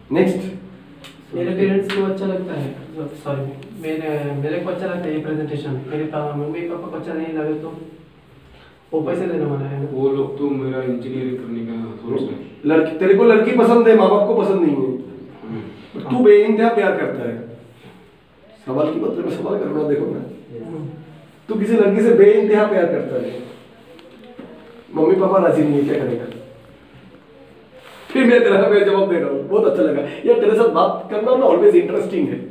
नेक्स्ट। मेरे पेरेंट्स को अच्छा लगता है, सॉरी मेरे को अच्छा लगता है ये प्रेजेंटेशन, मेरे मम्मी पापा को अच्छा नहीं लगे तो वो पैसे देना मना है ना। वो लोग तो मेरा इंजीनियरिंग करने का सोच रहे हैं। लड़की, तेरे को लड़की पसंद है, माँ बाप को पसंद नहीं है, तू बेइंतहा प्यार करता है। सवाल की मतलब सवाल करना, देखो ना, तू किसी लड़की से बेइंतहा प्यार करता है, मम्मी पापा राजी नहीं है, क्या करेगा? फिर मैं जवाब दे रहा हूँ, बहुत अच्छा लगा यार तेरे साथ बात करना ना, ऑलवेज इंटरेस्टिंग है।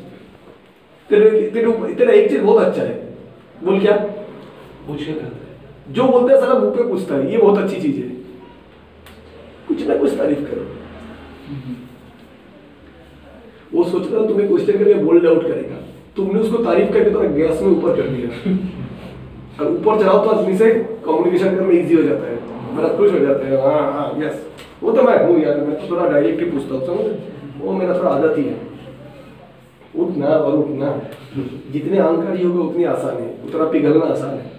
तेरा एक चीज बहुत अच्छा है, बोल क्या? पूछ के करते हैं। जो बोलते हैं सारा मुंह पे पूछता है, ये बहुत अच्छी चीज है। कुछ ना कुछ तारीफ करो। वो सोच रहा तुम्हें क्वेश्चन करके बोल्ड आउट करेगा, तुमने उसको तारीफ करके थोड़ा गैस में ऊपर कर दिया। और ऊपर चढ़ाओ तो आदमी से कम्युनिकेशन करना इजी हो जाता है, बड़ा खुश हो जाता है। हाँ हाँ यस, वो तो मैं हूँ यार, मैं तो थोड़ा डायरेक्ट ही पूछता हूँ, समझ, वो मेरा थोड़ा आदत ही है। उठना और उठना, जितने अहंकारी होगा उतनी आसान है, उतना पिघलना आसान है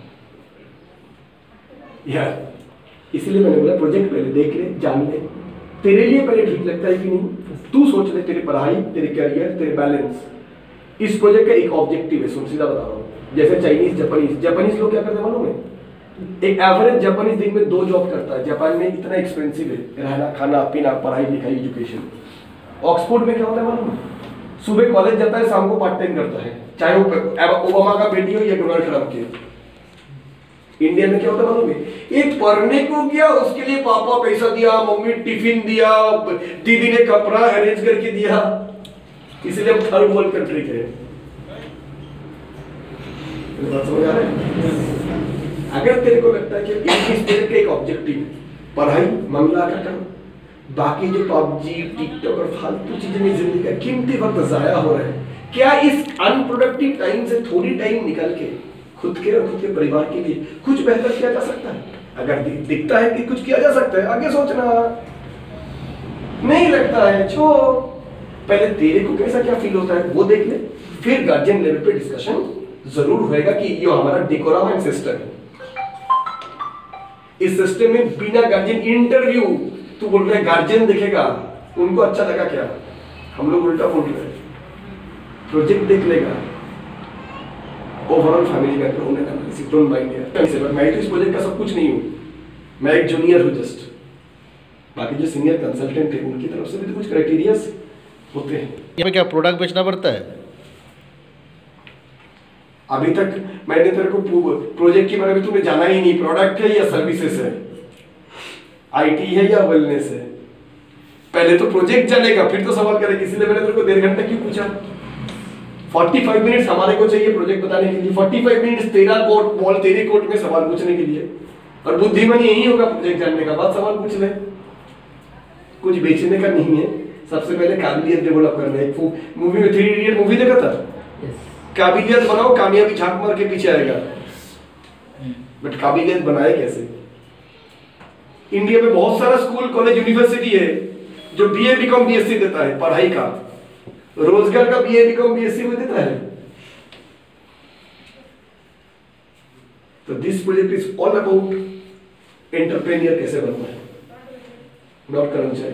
यार। इसलिए मैंने बोला प्रोजेक्ट पहले देख ले, जान ले, तेरे लिए पहले ठीक लगता है कि नहीं, तू सोच ले, तेरी पढ़ाई, तेरे करियर, तेरे बैलेंस। इस प्रोजेक्ट का एक ऑब्जेक्टिव है, सुन सीधा बता रहा हूँ, जैसे चाइनीज जापानीज लोग क्या करते हैं मालूम है? एक एवरेज जापानीज दिन में 2 जॉब करता है। जापान में इतना एक्सपेंसिव है रहना, खाना पीना, पढ़ाई लिखाई, एजुकेशन। ऑक्सफोर्ड में क्या होता है मालूम है? सुबह कॉलेज जाता है, शाम को पार्ट टाइम करता है, चाहे वो ओबामा का बेटी हो या डोनाल्ड ट्रम्प के। इंडिया में क्या होता है मालूम है? एक पढ़ने को गया, उसके लिए पापा पैसा दिया, मम्मी टिफिन दिया, दीदी ने कपड़ा अरेंज करके दिया, इसलिए हम थर्ड वर्ल्ड कंट्री के हैं। बात समझ आ रहा है? अगर तेरे को लगता है कि इस तरह का एक ऑब्जेक्टिव, पढ़ाई मन लगा कर करो, बाकी जो पबजी, टिकटॉक और फालतू चीजें में जिंदगी का कीमती वक्त जाया हो रहा है, क्या इस अनप्रोडक्टिव टाइम से थोड़ी टाइम निकल के खुद के और खुद के परिवार के लिए कुछ बेहतर किया जा सकता है? अगर दिखता है कि कुछ किया जा सकता है, आगे सोचना। नहीं लगता है, छोड़, पहले तेरे को कैसा क्या फील होता है वो देख ले, फिर गार्जियन लेवल पे डिस्कशन जरूर होएगा कि ये हमारा डेकोरम एंड सिस्टम है। इस सिस्टम में बिना गार्जियन इंटरव्यू, तू बोल रहा है गार्जियन देखेगा, उनको अच्छा लगा क्या? हम लोग उल्टा बोल रहे हैं, प्रोजेक्ट देख लेगा, overall family background analysis, don't mind यार। मैं तो इस प्रोजेक्ट का सब कुछ नहीं हूं, मैं एक जूनियर हूं जस्ट। बाकी जो सीनियर कंसल्टेंट है उनकी तरफ से भी तो कुछ क्राइटेरियाज होते हैं। यहाँ पे क्या प्रोडक्ट बेचना पड़ता है? अभी तक मैंने तेरे को प्रोजेक्ट के बारे में तूने जाना ही नहीं, प्रोडक्ट है या सर्विसेज है, आईटी है या वेलनेस है। पहले तो प्रोजेक्ट जानेगा, फिर तो सवाल करेगा। इसलिए मैंने तेरे को 1.5 घंटा क्यों पूछा? 45 मिनट्स हमारे को चाहिए प्रोजेक्ट बताने के लिए, 45 मिनट्स तेरा कोर्ट बॉल तेरे कोर्ट में सवाल पूछने के लिए। और बुद्धिमानी यही होगा प्रोजेक्ट जानने का बाद सवाल पूछ ले। कुछ बेचने का नहीं है, सबसे पहले काबिलियत डेवलप करना है। एक मूवी में 3 इडियट मूवी देखा था, काबिलियत बनाओ, कामयाबी झांक मार के पीछे आएगा। बट काबिलियत बनाए कैसे? इंडिया में बहुत सारा स्कूल, कॉलेज, यूनिवर्सिटी है जो बीए बीकॉम बीएससी देता है पढ़ाई का, रोजगार का बीए बीकॉम बीएससी में देता है। तो this project is all about entrepreneur कैसे बनना है, नॉट कर्मचारी।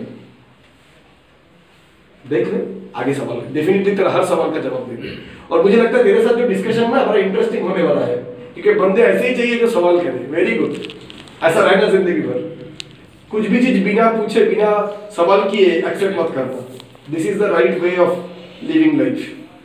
देख ले आगे सवाल, डेफिनेटली तेरा हर सवाल का जवाब देंगे। और मुझे लगता है तेरे साथ जो डिस्कशन ना बड़ा इंटरेस्टिंग होने वाला है, क्योंकि बंदे ऐसे ही चाहिए जो सवाल करें। वेरी गुड, ऐसा रहना जिंदगी भर। कुछ भी चीज बिना पूछे, बिना सवाल किए एक्सेप्ट मत करना। This is the right way of living life.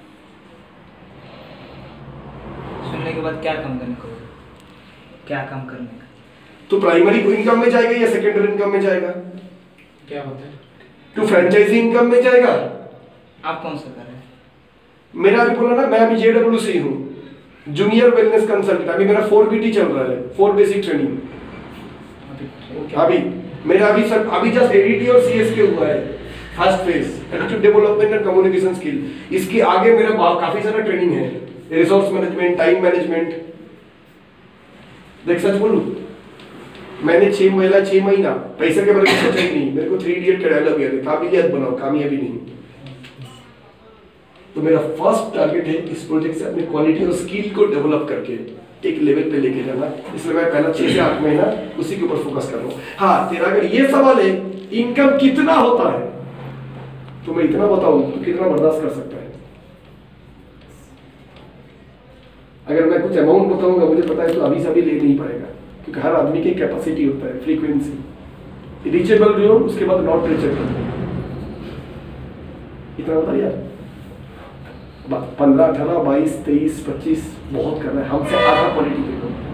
सुनने के बाद क्या काम करने को, क्या काम करने का? तो प्राइमरी इनकम में जाएगा या सेकेंडरी इनकम में जाएगा? क्या होता है? तो फ्रेंचाइजी इनकम में जाएगा। आप कौन सा कर रहे हैं? मेरा अभी बोला ना, मैं अभी जेडब्ल्यूसी हूँ, जूनियर वेलनेस कंसल्टेंट। अभी मेरा 4BT चल रहा है, 4 बेसिक ट्रेनिंग। अभी मेरा अभी जस्ट एडीटी और सीएसके हुआ है, first phase, attitude development and communication skill. इसके आगे मेरा काफी सारा ट्रेनिंग है, रिसोर्स मैनेजमेंट, टाइम मैनेजमेंट। देख सच बोलूं, मैंने 6 महीना पैसे के बारे में सोचा ही नहीं। मेरे को 3 इडियट का डायलॉग याद है, काबिलियत बनाओ, कामयाबी नहीं। तो मेरा फर्स्ट टारगेट है इस प्रोजेक्ट से अपनी क्वालिटी और स्किल को डेवलप करके एक लेवल पे लेके जाना। इसलिए मैं पहला 6 से 8 महीना उसी के ऊपर फोकस कर रहा हूँ। हाँ, तेरा अगर ये सवाल है इनकम कितना होता है, तो मैं इतना बताऊं तो कितना बर्दाश्त कर सकता है? अगर मैं कुछ अमाउंट बताऊंगा, मुझे पता है तो अभी से अभी ले नहीं पाएगा, क्योंकि हर आदमी की कैपेसिटी होता है, फ्रीक्वेंसी। रीचेबल जोन, उसके बाद नॉट रीचेबल। इतना बता यार, 15, 18, 22, 23, 25 बहुत करना है। हमसे आधा क्वालिटी के लोग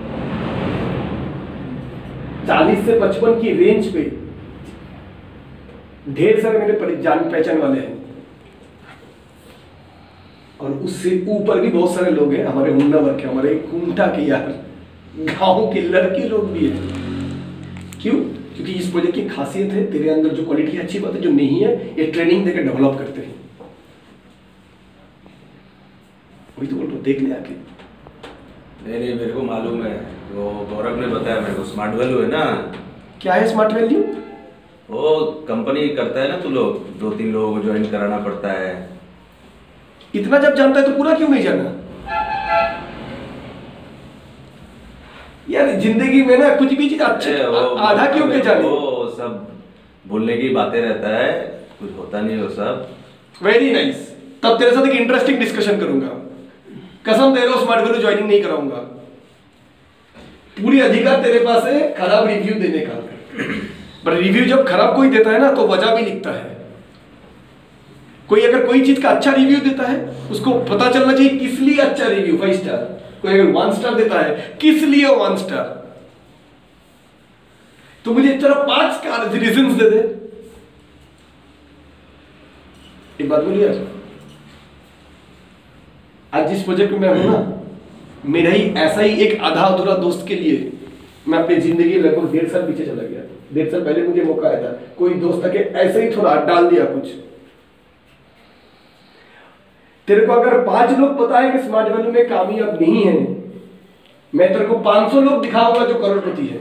40 से 55 की रेंज पे ढेर सारे मेरे जान पहचान वाले हैं, और उससे ऊपर भी बहुत सारे लोग हैं हमारे मुंडा वर्ग के, हमारे कुंठा के यार, गांव के लड़के लोग भी हैं। क्यों? क्योंकि इस प्रोजेक्ट की खासियत है, तेरे अंदर जो क्वालिटी है, अच्छी बात है, जो नहीं है ये ट्रेनिंग देकर डेवलप करते हैं। वही तो बोल रहा हूं, देख ले आके। नहीं, मेरे को मालूम है, वो गौरव ने बताया मेरे को। स्मार्ट वैल्यू है ना। क्या है स्मार्ट वैल्यू? वो कंपनी करता है ना, तू लोग 2-3 लोगों को ज्वाइन कराना पड़ता है। इतना जब जानता है तो पूरा क्यों नहीं जाना यार? जिंदगी में ना कुछ भी चीज अच्छे आधा क्यों के जाने? वो सब बोलने की बातें रहता है, कुछ होता नहीं वो सब। Very nice. तब तेरे साथ एक इंटरेस्टिंग डिस्कशन करूंगा। कसम दे रहा हूं, स्मार्ट वैल्यू ज्वाइनिंग नहीं कराऊंगा। पूरी अधिकार तेरे पास है खराब रिव्यू देने का, पर रिव्यू जब खराब कोई देता है ना तो वजह भी लिखता है। कोई अगर कोई चीज का अच्छा रिव्यू देता है, उसको पता चलना चाहिए किस लिए अच्छा रिव्यू, 5 स्टार। कोई अगर 1 स्टार देता है, किस लिए 1 स्टार। तो मुझे इस तरह 5 रीजंस दे दे। एक बात बोलिए यार, आज जिस प्रोजेक्ट में मैं हूं ना, मेरा ही ऐसा ही एक आधा अधूरा दोस्त के लिए मैं अपनी जिंदगी लगभग 1.5 साल पीछे चला गया। 1.5 साल पहले मुझे मौका आया था, कोई दोस्त आके ऐसे ही थोड़ा डाल दिया कुछ। तेरे को अगर 5 लोग पता है कि स्मार्ट वैल्यू में कामयाब नहीं है, मैं तेरे को 500 लोग दिखाऊंगा जो करोड़पति है।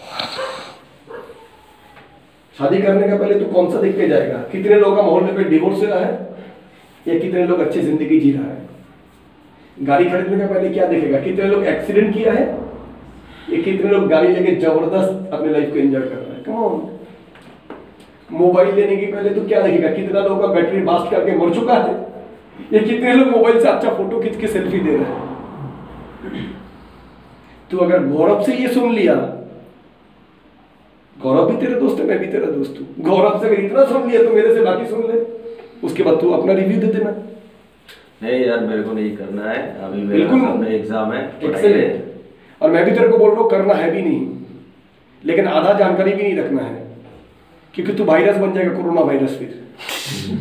शादी करने का पहले तू कौन सा देख के जाएगा? कितने लोगों का मोहल्ले पे डिवोर्स हुआ है, या कितने लोग अच्छी जिंदगी जी रहा है? गाड़ी खरीदने का पहले क्या देखेगा? कितने लोग एक्सीडेंट किया है, या कितने लोग गाड़ी लेके जबरदस्त अपने लाइफ को एंजॉय कर रहा है? Come on. मोबाइल लेने के पहले तो क्या देखेगा? कितना लोगों का बैटरी बास्ट करके मर चुका है, या कितने लोग मोबाइल से अच्छा फोटो खींच के सेल्फी दे रहे हैं? तो अगर गौरव से ये सुन लिया, गौरव भी तेरे दोस्त है, मैं भी तेरा दोस्त हूं, गौरव से अगर इतना सुन लिया तो मेरे से बाकी सुन ले, उसके बाद तू अपना रिव्यू दे देना। नहीं यार, मेरे को नहीं करना है अभी, बिल्कुल मेरा एग्जाम है। एक्सेलेंट। और मैं भी तेरे को बोल रहा हूँ, करना है भी नहीं, लेकिन आधा जानकारी भी नहीं रखना है, क्योंकि तू वायरस बन जाएगा, कोरोना वायरस। फिर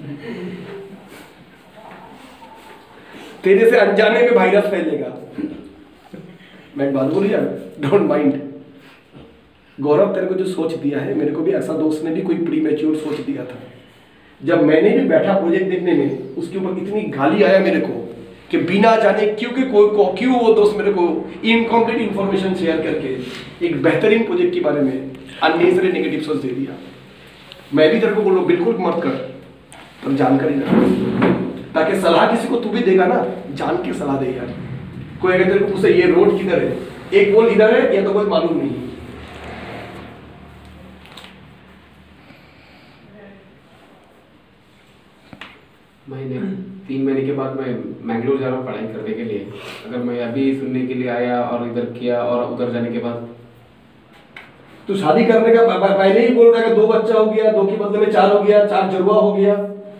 तेरे से अनजाने में वायरस फैलेगा। मैं बात बोलूं यार, डोंट माइंड। गौरव, तेरे को जो सोच दिया है, मेरे को भी ऐसा दोस्त ने भी कोई प्रीमेच्योर सोच दिया था। जब मैंने भी बैठा प्रोजेक्ट देखने में, उसके ऊपर इतनी गाली आया मेरे को कि बिना जाने क्यों वो दोस्त मेरे को इनकम्प्लीट इंफॉर्मेशन शेयर करके एक बेहतरीन प्रोजेक्ट के बारे में अननेसेसरी नेगेटिव सोच दे दिया। मैं भी तेरे को बोल रहा हूं, बिल्कुल मत कर, पर जानकारी रख, ताकि सलाह किसी को तू भी देगा ना, जान के सलाह दे यार। कोई अगर तेरे को पूछे ये रोड किधर है, एक बोल इधर है, या तो कोई मालूम नहीं। महीने 3 महीने के बाद मैं मैंगलोर जा रहा हूँ पढ़ाई करने के लिए। अगर मैं अभी सुनने के लिए आया और इधर किया और उधर जाने के बाद, तू शादी करने का पहले ही बोल रहा है कि 2 बच्चा हो गया, 2 के बदले में 4 हो गया, 4 जुड़वा हो गया।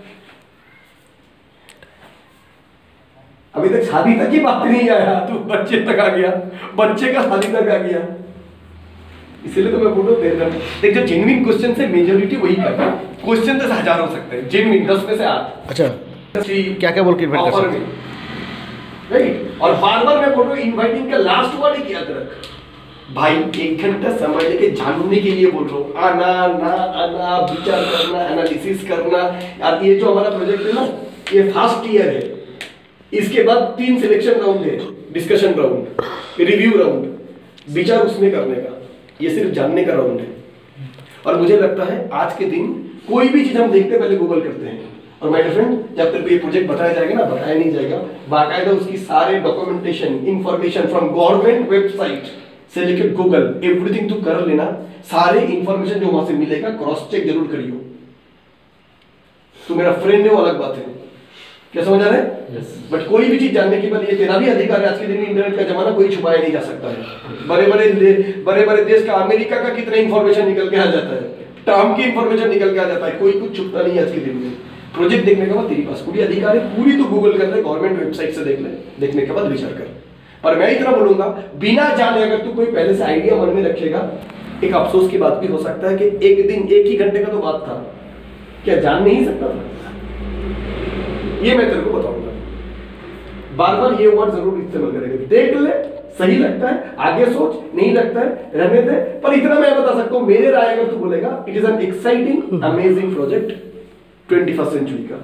अभी तक शादी तक की बात नहीं आया, तू बच्चे तक आ गया, बच्चे का शादी तक आ गया। इसलिए तो मैं बोल रहा हूँ, देख जो जेन्युइन क्वेश्चन से मेजोरिटी वही करता है। क्वेश्चन तो 1000 हो सकते हैं, जेन्युइन 10 में से 8। अच्छा, क्या बोल के इन्वाइट कर सकते हैं? राइट। और बार-बार मैं बोल रहा हूँ, इनवाइटिंग का लास्ट वर्ड एक याद रख भाई, 1 घंटा समय लेके जानने के लिए बोल रहा हूँ। आना ना आना, विचार करना, एनालिसिस करना। यार ये जो हमारा प्रोजेक्ट है ना, ये फर्स्ट ईयर है। इसके बाद 3 सिलेक्शन राउंड है, डिस्कशन राउंड, रिव्यू राउंड, विचार उसमें करने का। ये सिर्फ जानने का राउंड है। और मुझे लगता है आज के दिन कोई भी चीज हम देखते पहले गूगल करते हैं। और माय फ्रेंड, जब तक ये प्रोजेक्ट बताया जाएगा ना, बताया नहीं जाएगा, बाकायदा उसकी सारे documentation, information from government website से लेकर गूगल, एवरीथिंग तू कर लेना। सारे इंफॉर्मेशन जो वहां से मिलेगा क्रॉस चेक जरूर करियो। तो मेरा फ्रेंड है वो अलग बात है। क्या समझ आ रहा है? बट कोई भी चीज जानने के बाद ये तेरा भी अधिकार है। आज के दिन में इंटरनेट का जमाना, कोई छुपाया नहीं जा सकता है। बड़े बड़े देश का, अमेरिका का कितना इंफॉर्मेशन निकल के आ जाता है, ट्रम्प की इंफॉर्मेशन निकल के आ जाता है, कोई कुछ छुपता नहीं है आज के दिन में। प्रोजेक्ट देखने के बाद तेरी पास पूरी अधिकार है, पूरी तो गूगल कर ले, गवर्नमेंट वेबसाइट से देख ले, देखने के बाद विचार कर। पर मैं इतना बोलूंगा, बिना जाने अगर तू कोई पहले से आइडिया मन में रखेगा, एक अफसोस की बात भी हो सकता है कि एक दिन 1 ही घंटे का तो बात था, क्या जान नहीं सकता था? ये मैं तेरे को बताऊंगा। बार बार ये वर्ड जरूर इस्तेमाल करेंगे। देख ले, सही लगता है आगे सोच, नहीं लगता है रहने दे। पर इतना मैं बता सकता हूं, मेरे राय अगर तू बोलेगा, it is an exciting amazing project 21st century का।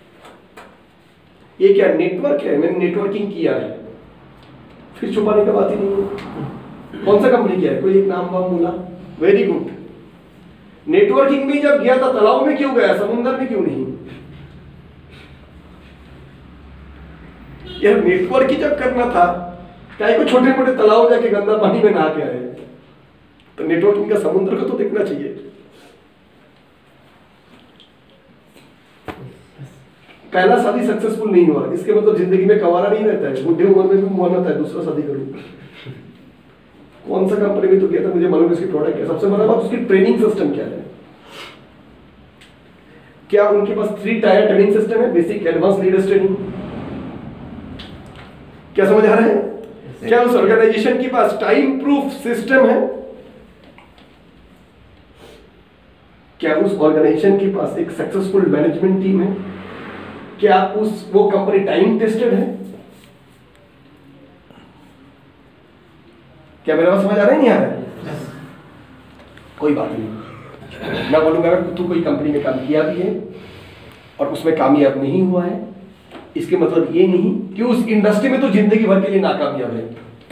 ये क्या नेटवर्क है, मैंने नेटवर्किंग किया है, फिर छुपाने का बात ही नहीं है। कौन सा कंपनी किया है, कोई एक नाम वाम बोला, वेरी गुड। नेटवर्किंग में जब गया था, तालाब में क्यों गया, समुद्र में क्यों नहीं? यार नेटवर्क ही जब करना था, क्या को छोटे मोटे तालाब जाके गंदा पानी में नहा के आए? तो नेटवर्किंग का समुद्र को तो देखना चाहिए। पहला शादी सक्सेसफुल नहीं हुआ, इसके मतलब जिंदगी में कवारा नहीं रहता है, बुढ़े उम्र में भी मन होता है दूसरा शादी करूं। कौन सा कंपनी में तो किया था, मुझे मालूम है उसकी प्रोडक्ट क्या, सबसे बड़ा बात उसकी ट्रेनिंग सिस्टम क्या है। क्या उनके पास 3 टायर ट्रेनिंग सिस्टम है, बेसिक, एडवांस, लीडर्स ट्रेनिंग? क्या समझ आ रहा है? क्या उस ऑर्गेनाइजेशन के पास टाइम प्रूफ सिस्टम है? क्या उस ऑर्गेनाइजेशन के पास एक सक्सेसफुल मैनेजमेंट टीम है? क्या वो कंपनी टाइम टेस्टेड है? क्या मेरा बात समझ आ रहा है, नहीं आ रहा है? कोई बात नहीं, मैं बोलूंगा अगर तू कोई कंपनी में काम किया भी है और उसमें कामयाब नहीं हुआ है, इसके मतलब ये नहीं कि उस इंडस्ट्री में तो जिंदगी भर के लिए नाकामयाब है।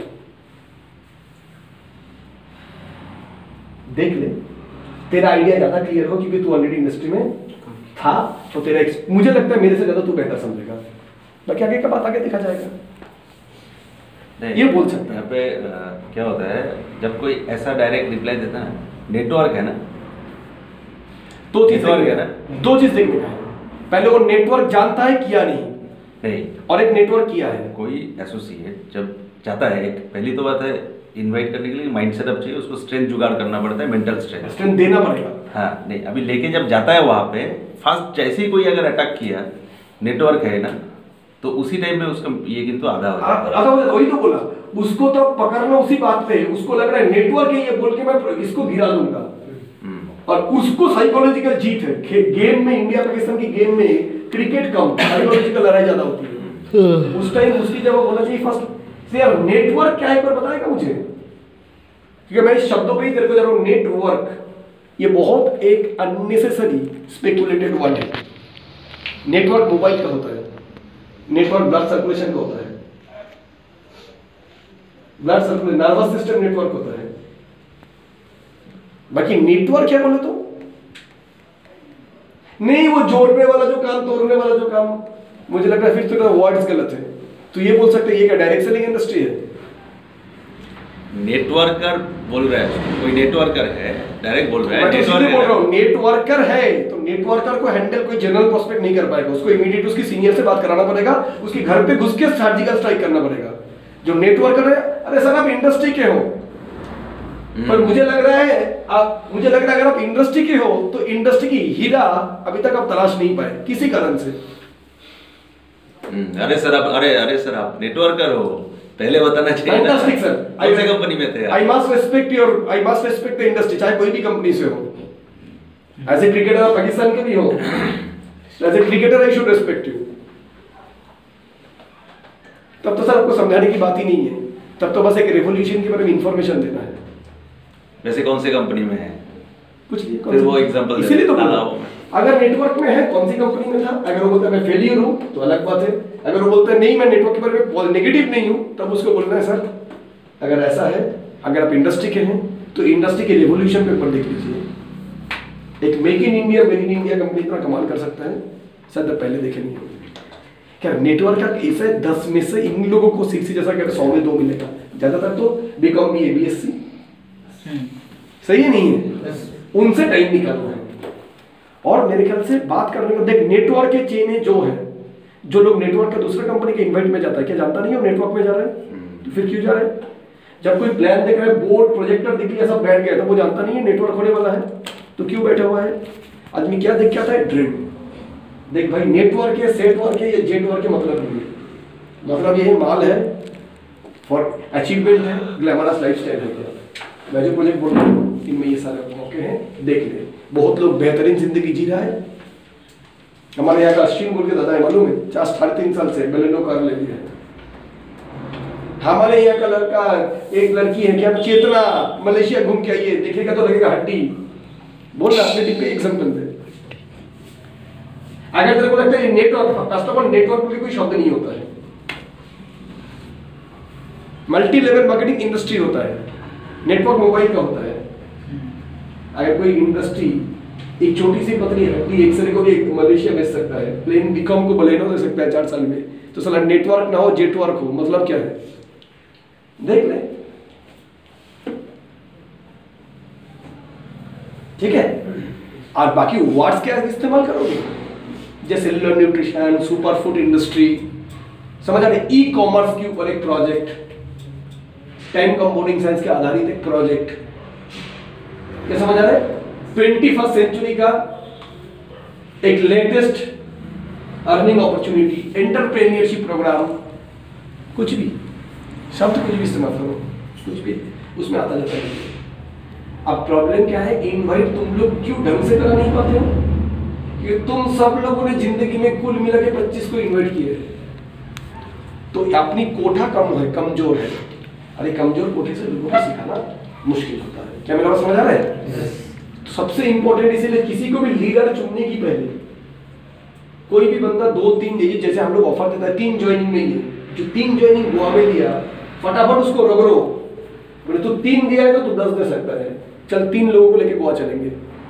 देख ले, तेरा आइडिया ज्यादा क्लियर हो क्योंकि तू ऑलरेडी इंडस्ट्री में था, तो तेरा मुझे लगता है मेरे से ज्यादा तू बेहतर समझेगा। बाकी आगे का बात आगे देखा जाएगा। ये बोल सकते हैं। यहाँ पे क्या होता है, जब कोई ऐसा डायरेक्ट रिप्लाई देता है, नेटवर्क है ना, दो चीज देखने का है। पहले वो नेटवर्क जानता है किया नहीं, और एक नेटवर्क किया है। कोई एसोसिएट जब जाता है, एक पहली तो बात है इनवाइट करने के लिए माइंड सेटअप चाहिए, उसको स्ट्रेंथ जुगाड़ करना पड़ता है, मेंटल स्ट्रेंथ देना पड़ेगा। हाँ नहीं, अभी लेके जब जाता है वहां पे, फर्स्ट जैसे ही कोई अगर अटैक किया, नेटवर्क है ना, तो उसी टाइम में उसका ये किंतु आधा हो जाता है। वही तो बोला, उसको तो पकड़ना उसी बात पे, उसको लग रहा है नेटवर्क है ये बोल के मैं इसको गिरा दूंगा, और उसको साइकोलॉजिकल जीत है। गेम में, इंडिया पाकिस्तान की गेम में क्रिकेट कम, साइकोलॉजिकल लड़ाई ज्यादा होती है। उस टाइम उसकी जगह होना चाहिए फर्स्ट यार नेटवर्क क्या है, पर बताएगा मुझे, क्योंकि मैं इस शब्दों पे ही तेरे को जा रहा हूं। नेटवर्क ये बहुत एक अननेसेसरी स्पेकुलेटेड वर्ड है। नेटवर्क मोबाइल का होता है, नेटवर्क ब्लड सर्कुलेशन का होता है, blood circulation nervous system network होता है। बाकी नेटवर्क क्या बोले तो नहीं, वो जोड़ने वाला जो काम, तोड़ने वाला जो काम, मुझे लग रहा है फिर तो वर्ड्स गलत है। तो ये बोल सकते हैं ये क्या डायरेक्ट सेलिंग इंडस्ट्री है? नेटवर्कर बोल रहा है, कोई नेटवर्कर है, डायरेक्ट बोल रहा है। नेटवर्कर है तो नेटवर्कर को हैंडल कोई जनरल प्रोस्पेक्ट नहीं कर पाएगा, उसको इमीडिएट उसकी सीनियर से बात कराना पड़ेगा, उसके घर पे घुस के सर्जिकल स्ट्राइक करना पड़ेगा। जो नेटवर्कर है, अरे सर आप इंडस्ट्री के हो, पर मुझे लग रहा है अगर आप इंडस्ट्री के हो तो इंडस्ट्री की हीरा अभी तक आप तलाश नहीं पाए किसी कारण से। अरे सर आप नेटवर्कर हो, पहले बताना चाहिए ना। फैंटास्टिक सर, कौन सी कंपनी में थे? I must respect the industry, चाहे कोई भी कंपनी से हो। एज ए क्रिकेटर आप पाकिस्तान के भी हो, as a cricketer I should respect you. तब तो सर आपको समझाने की बात ही नहीं है, तब तो बस एक रेवोल्यूशन के बारे में इंफॉर्मेशन देना है। वैसे कौन सी कंपनी में है? कुछ नहीं, फिर वो एग्जांपल इसीलिए तो बोला, अगर नेटवर्क में है कौन सी कंपनी में था, अगर वो बोलता है मैं फेलियर हूं तो अलग बात है, अगर वो बोलता है नहीं मैं नेटवर्क के बारे में नेगेटिव नहीं हूं, तब उसको बोलना है सर अगर ऐसा है, अगर आप इंडस्ट्री के हैं तो इंडस्ट्री के रेवोल्यूशन पे ऊपर देख लीजिए। एक make in India, made in India company इतना कमाल कर सकता है, सर तब पहले देखे नहीं होंगे। क्या नेटवर्क का ऐसे 10 में से इन लोगों को 60 जैसा कहते 100 में 2 मिलेगा, ज्यादातर तो बीकॉम बी बीएससी सही है नहीं है, उनसे टाइम निकालना है। और मेरे ख्याल से बात करने को देख, नेटवर्क के चेन जो है, जो लोग नेटवर्क का दूसरे कंपनी के इन्वाइट में जाता है, क्या जानता नहीं है वो नेटवर्क में जा रहा है? तो फिर क्यों जा रहा है? जब कोई प्लान देख रहा है, बोर्ड प्रोजेक्टर दिख लिया, सब बैठ गया, तो वो जानता नहीं है नेटवर्क होने वाला है, तो क्यों बैठा हुआ है? आदमी क्या देख के आता है? ड्रीम। देख भाई, नेटवर्क है, सेटवर्क है, ये जेटवर्क के मतलब नहीं है। मतलब ये माल है फॉर अचीवमेंट है, ग्लैमरस लाइफस्टाइल है। क्या मैं जो प्रोजेक्ट बोल रहा हूँ इनमें ये सारे मौके हैं, देख ले। बहुत लोग बेहतरीन जिंदगी जी रहा है। हमारे यहाँ का अश्विन बोल के दादा है, मालूम है, 3.5 साल से बलेनो कार ले लिया है। हमारे यहाँ का लड़का, एक लड़की है क्या चेतना, मलेशिया घूम के आई है, देखेगा तो लगेगा हड्डी। बोल रहा अपने टीम पे एग्जाम्पल दे। अगर तेरे को लगता है network, first of all network में कोई शब्द नहीं होता है, मल्टी लेवल मार्केटिंग इंडस्ट्री होता है, नेटवर्क मोबाइल का होता है। अगर कोई इंडस्ट्री एक छोटी सी पतली हड्डी एक्सरे को भी मलेशिया बेच सकता है, प्लेन बीकॉम को बलेनो दे सकता है 4 साल में, तो साला नेटवर्क ना हो जेटवर्क हो, मतलब क्या है? देख ले, ठीक है। और बाकी वर्ड्स क्या इस्तेमाल करोगे, जैसे cellular nutrition, super food industry, समझ आ रहे? ई कॉमर्स के ऊपर एक प्रोजेक्ट, टाइम कंपाउंडिंग साइंस के आधारित एक प्रोजेक्ट, क्या समझ आ रहे? 21st सेंचुरी का एक latest earning opportunity, entrepreneurship program, कुछ भी शब्द कुछ भी इस्तेमाल करो, कुछ भी उसमें आता जाता है। अब प्रॉब्लम क्या है, इनवाइट तुम लोग क्यों ढंग से करा नहीं पाते हो? कि तुम सब लोगों ने जिंदगी में कुल मिला के 25 को इनवाइट किए, तो अपनी कोठा कम है, कमजोर है। अरे कमजोर कोठे से लोगों को सिखाना मुश्किल होता है। क्या मेरा बात समझ आ रहा है? तो सबसे इंपॉर्टेंट इसीलिए किसी को भी लीडर चुनने की पहले कोई भी बंदा 2-3 दीजिए, जैसे हम लोग ऑफर देता है 3 ज्वाइनिंग में ही, जो 3 ज्वाइनिंग गोवा में दिया, फटाफट उसको रगड़ो। बोले तू 3 दिया है तो तू 10 दे सकता है, चल 3 लोगों को लेके गोवा चलेंगे।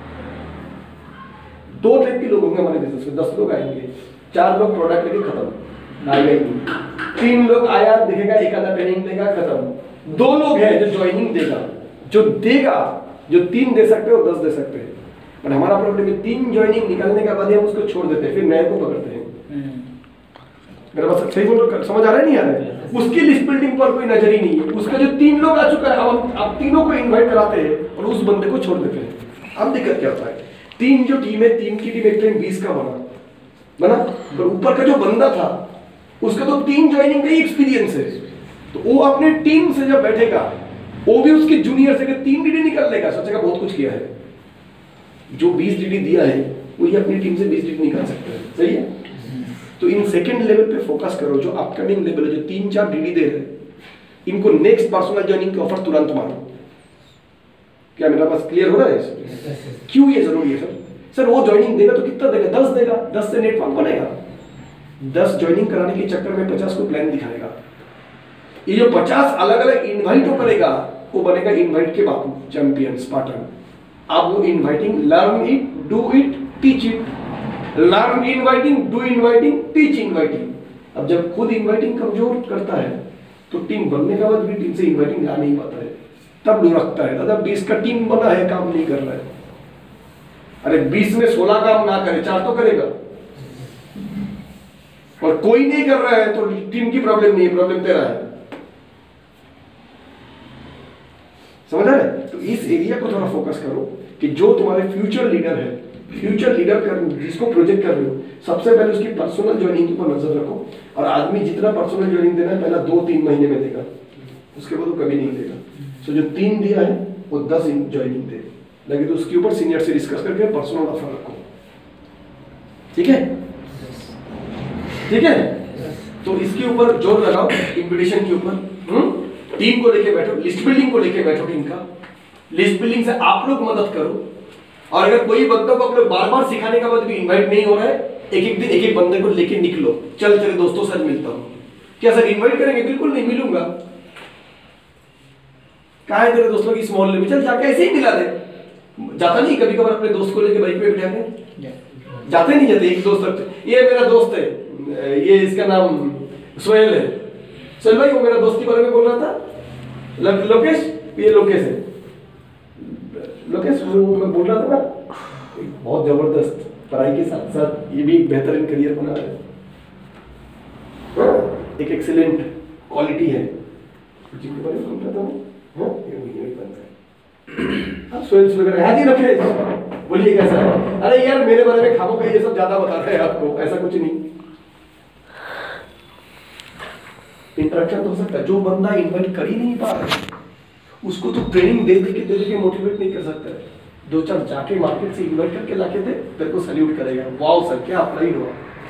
2 टाइप के लोग होंगे हमारे बिजनेस में, 10 लोग आएंगे, 4 लोग प्रोडक्ट लेके खत्म, आएगा ही नहीं। 3 लोग आया दिखेगा, एक आधा ट्रेनिंग देगा, खत्म। 2 लोग हैं जो ज्वाइनिंग देगा, जो देगा, जो 3 दे सकते हो 10 दे सकते हैं। पर हमारा प्रॉब्लम है 3 ज्वाइनिंग निकलने के बाद हम उसको छोड़ देते हैं, फिर नए को पकड़ते हैं। मेरा बात सही बोल रहा, समझ आ रहा है नहीं आ रहा है? उसकी लिस्ट बिल्डिंग पर कोई नजर ही नहीं है, उसका जो 3 लोग आ चुका है, अब हम तीनों को इनवाइट कराते हैं और उस बंदे को छोड़ देते हैं। अब दिक्कत क्या होता है, 3 जो टीम है, 3 की टीम एक टाइम 20 का बना, पर ऊपर का जो बंदा था उसका तो 3 ज्वाइनिंग का ही एक्सपीरियंस है, तो वो अपने टीम से जब बैठेगा, वो भी उसके जूनियर से 3 डीडी निकाल लेगा, सोचेगा बहुत कुछ किया है। जो 20 डीडी दिया है वही अपनी टीम से 20 डीडी निकाल सकता है, सही है? तो इन सेकंड लेवल पे फोकस करो, जो अपकमिंग लेवल है, जो 3-4 डीडी दे रहे हैं, इनको नेक्स्ट पर्सनल ज्वाइनिंग के ऑफर तुरंत मारो। क्या मेरा पास क्लियर हो रहा है? क्यों ये जरूरी है सर? वो ज्वाइनिंग देगा तो कितना देगा? 10 देगा, 10 से नेटवर्क बनेगा। 10 ज्वाइनिंग कराने के चक्कर में 50 को प्लान दिखाएगा। ये जो 50 अलग अलग इनवाइट करेगा, वो बनेगा इनवाइट के बापू, चैंपियन, स्पार्टन। अब वो inviting, learn it, do it, teach it. Learn inviting, do inviting, teach inviting. अब जब खुद इनवाइटिंग कमजोर करता है तो टीम बनने के बाद भी टीम से इनवाइटिंग आ नहीं पाता है, तब लुढ़कता है, दादा 20 का टीम बना है, काम नहीं कर रहा है। अरे 20 में 16 काम ना करे, 4 तो करेगा, और कोई नहीं कर रहा है तो टीम की प्रॉब्लम नहीं है, प्रॉब्लम तेरा है। समझ आ रहा है? तो इस एरिया को थोड़ा फोकस करो कि जो तुम्हारे फ्यूचर लीडर है, फ्यूचर लीडर कर जिसको प्रोजेक्ट कर रहे हो, सबसे पहले उसकी पर्सनल ज्वाइनिंग के ऊपर नजर रखो। और आदमी जितना पर्सनल ज्वाइनिंग देना है पहला 2-3 महीने में देगा, उसके बाद वो कभी नहीं देगा। सो जो 3 दिया है वो 10 ज्वाइनिंग दे, लेकिन तो उसके ऊपर सीनियर से डिस्कस करके पर्सनल ऑफर रखो, ठीक है? ठीक है? तो इसके ऊपर जोर लगाओ, इन्विटेशन के ऊपर। टीम को लेके बैठो, लिस्ट बिल्डिंग को लेके बैठो, टीम का लिस्ट बिल्डिंग से आप लोग मदद करो। और अगर कोई बंदों को आप लोग बार-बार सिखाने के बाद भी इनवाइट नहीं हो रहा है, एक-एक दिन एक-एक बंदे को लेके निकलो, चल तेरे दोस्तों से मिलता हूं। क्या सर इनवाइट करेंगे? बिल्कुल नहीं मिलूंगा। कहाँ है तेरे दोस्तों की स्मॉल लेवल? चल जाके ऐसे ही मिला दे। जाता नहीं कभी कभार अपने दोस्त को लेके बाइक पे बिठा के? जाते नहीं जाते। एक दोस्त, ये मेरा दोस्त है, ये इसका नाम सोहेल है। सोहेल भाई वो मेरा दोस्त के बारे में बोल रहा था। लोकेश, ये लोकेश है। लोकेश वो मैं बोल रहा था ना, बहुत जबरदस्त, पढ़ाई के साथ साथ ये भी एक बेहतरीन करियर बना रहे हैं, एक एक्सीलेंट क्वालिटी है जिनके बारे में समझा था मैं, ये वही बन रहा है। अब स्वेल्स वगैरह है जी रखे, बोलिए कैसा है? अरे यार मेरे बारे में खामो ये सब ज्यादा बता रहे हैं आपको, ऐसा कुछ नहीं। इंटरेक्शन तो हो सकता है, जो बंदा इन्वाइट कर ही नहीं पा रहा उसको तो ट्रेनिंग दे दे के मोटिवेट नहीं कर सकता है। 2-4 जाके मार्केट से इन्वाइट करके लाके दे, तेरे को सैल्यूट करेगा, वाओ सर क्या अप्लाई हुआ,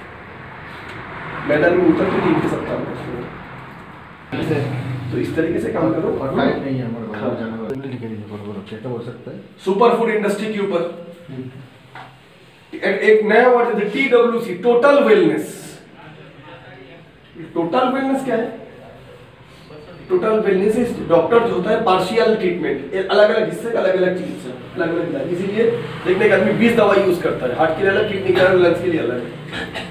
मैदान में उतर के टीम के साथ काम करते हैं। तो इस तरीके से काम करो। नहीं है हमारे बाहर जाना क्या बोल सकता है, सुपर फूड इंडस्ट्री के ऊपर एक नया वर्ड है TWC, total wellness. Total wellness क्या है? टोटल वेलनेस इज डॉक्टर जो होता है पार्शियल ट्रीटमेंट, अलग अलग हिस्से का अलग अलग चीज है, अलग अलग इलाज। इसीलिए देखने का आदमी 20 दवाई यूज करता है, हार्ट के लिए अलग, किडनी के अलग, लंग्स के लिए अलग।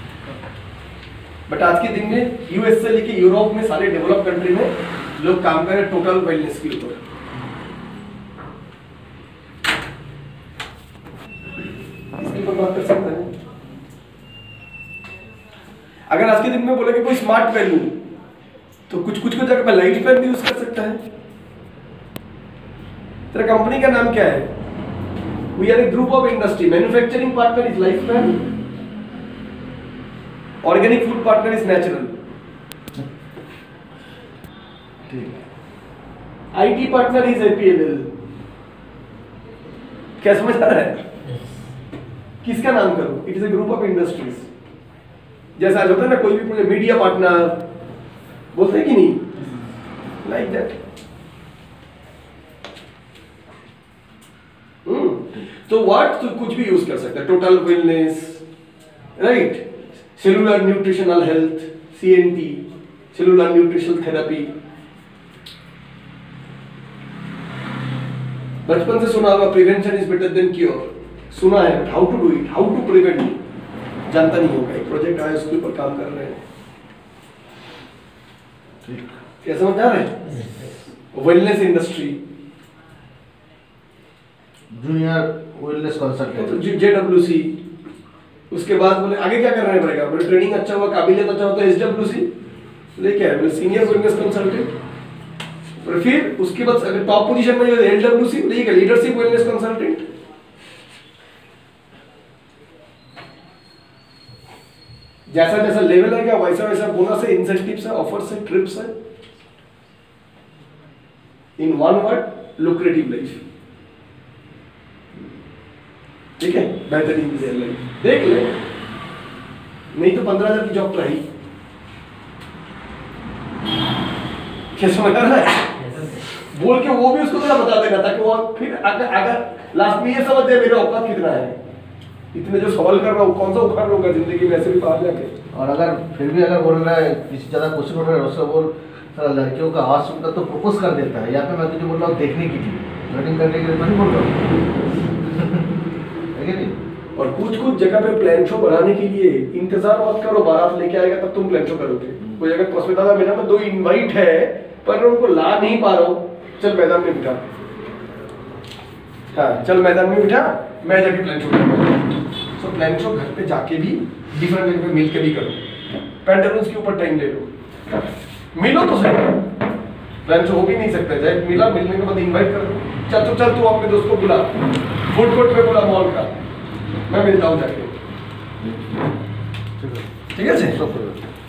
बट आज के दिन में यूएस से लेके यूरोप में सारे डेवलप कंट्री में लोग काम कर रहे हैं टोटल वेलनेस के ऊपर। इसके ऊपर बात कर सकते हैं। अगर आज के दिन में बोले कि कोई स्मार्ट पेन लूं तो कुछ को जगह पे लाइट पेन भी यूज कर सकता है। तेरा कंपनी का नाम क्या है? We are a group of industry, manufacturing partner is life pen, organic food partner is natural, IT partner is APLL। क्या समझ आ रहा है? किसका नाम करो? It is a group of industries. जैसा आज होता है ना कोई भी प्रोजेक्ट, मीडिया पार्टनर बोलते हैं कि नहीं, लाइक दैट। तो व्हाट तो कुछ भी यूज कर सकता है, total wellness, right, cellular nutritional health, CNT, cellular nutritional therapy. बचपन से सुना होगा prevention is better than cure, सुना है, but how to do it, how to prevent जानता नहीं होगा। एक प्रोजेक्ट आया उसके ऊपर काम कर रहे हैं, क्या समझ आ रहे हैं? Wellness industry, junior wellness consultant, JWC। उसके बाद बोले आगे क्या करना पड़ेगा, बोले ट्रेनिंग अच्छा हुआ, काबिलियत अच्छा हो तो SWC लेके आए, बोले सीनियर वेलनेस कंसल्टेंट। और फिर उसके बाद अगर टॉप पोजीशन में LWC लेके लीडरशिप वेलनेस कंसल्टेंट। जैसा जैसा लेवल है क्या वैसा वैसा बोनस है, इंसेंटिव्स है, ऑफर्स है, ट्रिप्स है। In one word, lucrative life. ठीक है, बेहतरीन लाइफ देख ले, नहीं तो 15,000 की जॉब तो है। क्या समझ आ रहा है? बोल के वो भी उसको थोड़ा बता देगा ताकि वो फिर अगर लास्ट में ये समझ जाए मेरा औकात कितना है। इतने जो सवाल कर रहा हूँ कौन सा उखाड़ लूंगा जिंदगी में ऐसे भी बाहर जाके। और अगर फिर भी अगर बोल रहा है किसी ज़्यादा क्वेश्चन उठ रहा है उसका बोल सारा लड़कियों का आवाज़ सुनकर तो प्रपोज कर देता है, यहाँ पे मैं तुझे बोल रहा हूँ देखने के लिए, लर्निंग करने के लिए तो नहीं बोल रहा हूँ है कि नहीं? और कुछ जगह पे प्लान शो बनाने के लिए इंतजार मत करो, बारात लेके आएगा तब तुम प्लान शो करोगे। कोई जगह पसंद था मेरा में 2 इनवाइट है पर उनको ला नहीं पा रहा हूँ, चल मैदान में बिठा, हाँ चल मैदान में बिठा, मैं जाके प्लान शो करूँगा। सो प्लान शो घर पे जाके भी डिफरेंट जगह पे मिल के भी करो, पेंटालून्स के ऊपर टाइम ले लो, मिलो तो सही। प्लान शो हो भी नहीं सकता, जाए मिला, मिलने के बाद इनवाइट कर दो, चल तू अपने दोस्त को बुला, फूड कोर्ट पे बुला मॉल का, मैं मिलता हूँ जाके। ठीक है।